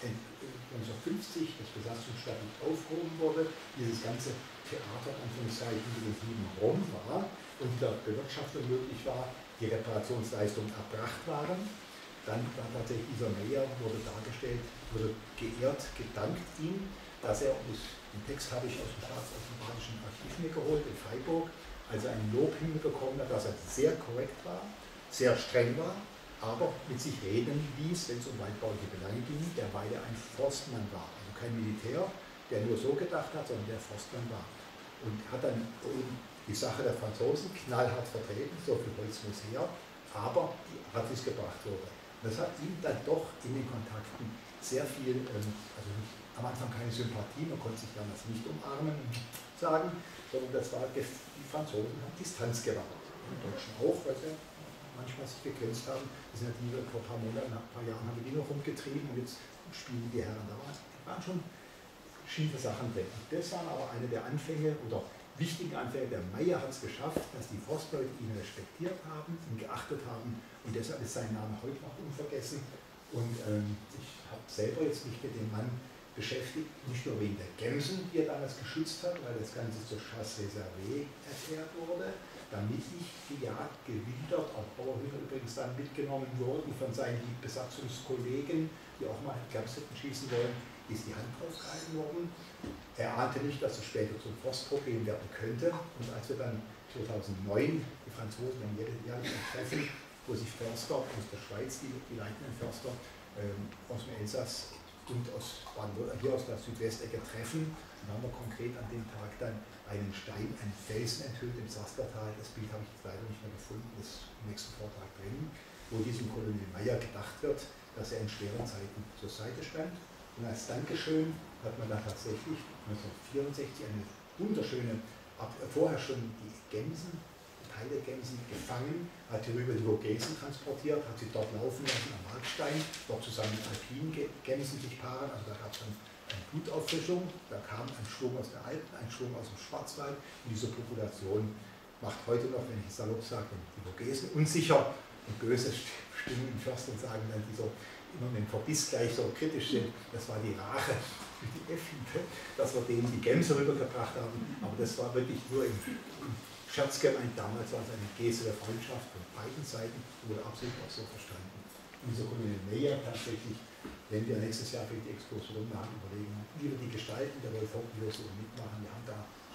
neunzehnhundertfünfzig das Besatzungsstatut aufgehoben wurde, dieses ganze Theater Anführungszeichen mit den sieben rum war und wieder Bewirtschaftung möglich war, die Reparationsleistungen erbracht waren, dann war tatsächlich dieser Meyer, wurde dargestellt, wurde geehrt, gedankt ihm, dass er, den Text habe ich aus dem Staatsarchivarischen Archiv mir geholt in Freiburg, also ein Lob hinbekommen hat, dass er sehr korrekt war, sehr streng war, aber mit sich reden ließ, wenn es um waldbauliche Belange ging, der beide ein Forstmann war, also kein Militär, der nur so gedacht hat, sondern der Forstmann war. Und hat dann eben die Sache der Franzosen knallhart vertreten, so viel Holz muss her, aber die hat es gebracht wurde. Das hat ihm dann doch in den Kontakten sehr viel, also am Anfang keine Sympathie, man konnte sich damals nicht umarmen und sagen, sondern das war, die Franzosen haben Distanz gewahrt. Die Deutschen auch, weil sie manchmal sich begrenzt haben. Das sind ja die, vor ein paar Monaten, nach ein paar Jahren haben wir die noch rumgetrieben und jetzt spielen die Herren da. Die waren schon schiefe Sachen drin. Das waren aber eine der Anfänge oder wichtigen Anfänge. Der Meyer hat es geschafft, dass die Forstleute ihn respektiert haben, ihn geachtet haben und deshalb ist sein Name heute noch unvergessen. Und ähm, ich habe selber jetzt mich mit dem Mann beschäftigt, nicht nur wegen der Gämsen, die er damals geschützt hat, weil das Ganze zur Chasse réservée erklärt wurde, damit nicht die Jagd gewildert, auch Bauerhüter übrigens dann mitgenommen wurden von seinen Besatzungskollegen, die auch mal Gämsen schießen wollen, ist die Hand draufgehalten worden. Er ahnte nicht, dass es später zum Forstproblem werden könnte. Und als wir dann zweitausendneun die Franzosen dann jährlich treffen, wo sich Förster aus der Schweiz, die, die leitenden Förster ähm, aus dem Elsass und aus, hier aus der Südwestecke treffen, dann haben wir konkret an dem Tag dann einen Stein, einen Felsen enthüllt im Sastertal. Das Bild habe ich jetzt leider nicht mehr gefunden, das ist im nächsten Vortrag drin, wo diesem Colonel Meyer gedacht wird, dass er in schweren Zeiten zur Seite stand. Und als Dankeschön hat man dann tatsächlich neunzehnhundertvierundsechzig eine wunderschöne, vorher schon die Gämsen, Teile Gämsen gefangen, hat die rüber die Vogesen transportiert, hat sie dort laufen lassen am Markstein, dort zusammen mit alpinen Gämsen sich paaren, also da gab es dann eine Blutauffrischung, da kam ein Schwung aus der Alpen, ein Schwung aus dem Schwarzwald und diese Population macht heute noch, wenn ich salopp sage, die Vogesen unsicher und böse Stimmen in Förstern sagen dann, die so immer mit dem Verbiss gleich so kritisch sind, das war die Rache für die Effite, dass wir denen die Gämse rübergebracht haben, aber das war wirklich nur im Scherz gemeint, damals war es eine Geste der Freundschaft von beiden Seiten, wurde absolut auch so verstanden. Und dieser Colonel Meyer tatsächlich, wenn wir nächstes Jahr für die Exkursion machen, überlegen, wie wir die gestalten, der Wolf Hoppen wird so mitmachen, wir haben da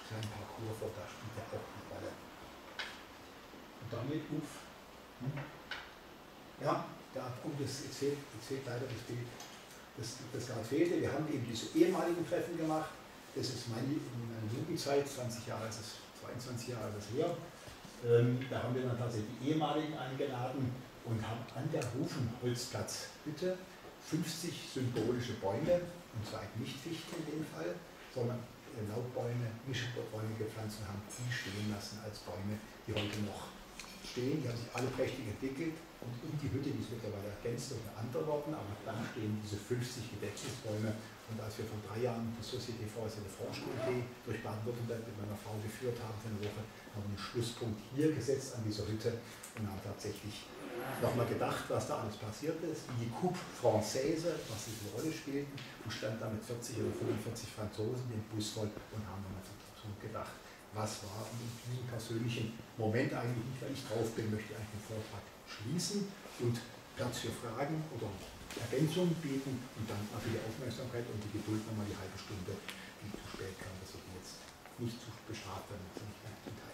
kleinen Parcours vor, da spielt er auch die Rolle. Und damit, uff. Hm? Ja, da, oh, das, jetzt, fehlt, jetzt fehlt leider das Bild, das, das gerade fehlte. Wir haben eben diese ehemaligen Treffen gemacht. Das ist meine, meine Jugendzeit, zwanzig Jahre ist es, zweiundzwanzig Jahre ist es her. Ähm, da haben wir dann tatsächlich die ehemaligen eingeladen und haben an der Hufenholzplatzhütte fünfzig symbolische Bäume, und zwar nicht Fichten in dem Fall, sondern Laubbäume, Mischbäume gepflanzt und haben die stehen lassen als Bäume, die heute noch stehen. Die haben sich alle prächtig entwickelt und um die Hütte, die ist mittlerweile ergänzt und andere worden, aber dann stehen diese fünfzig Gedächtnisbäume. Und als wir vor drei Jahren die Société Forestière de Franche-Comté durch Baden-Württemberg mit meiner Frau geführt haben für eine Woche, haben wir einen Schlusspunkt hier gesetzt an dieser Hütte und haben tatsächlich nochmal gedacht, was da alles passiert ist, wie die Coupe Française, was diese Rolle spielten, und stand da mit vierzig oder fünfundvierzig Franzosen den Bus voll und haben nochmal gedacht, was war in diesem persönlichen Moment eigentlich nicht, weil ich drauf bin, möchte ich eigentlich den Vortrag schließen und Platz für Fragen oder Ergänzungen bieten und dann mal für die Aufmerksamkeit und die Geduld nochmal die halbe Stunde, die zu spät kam, dass ich jetzt nicht zu bestraft werden, dass ich nicht mehr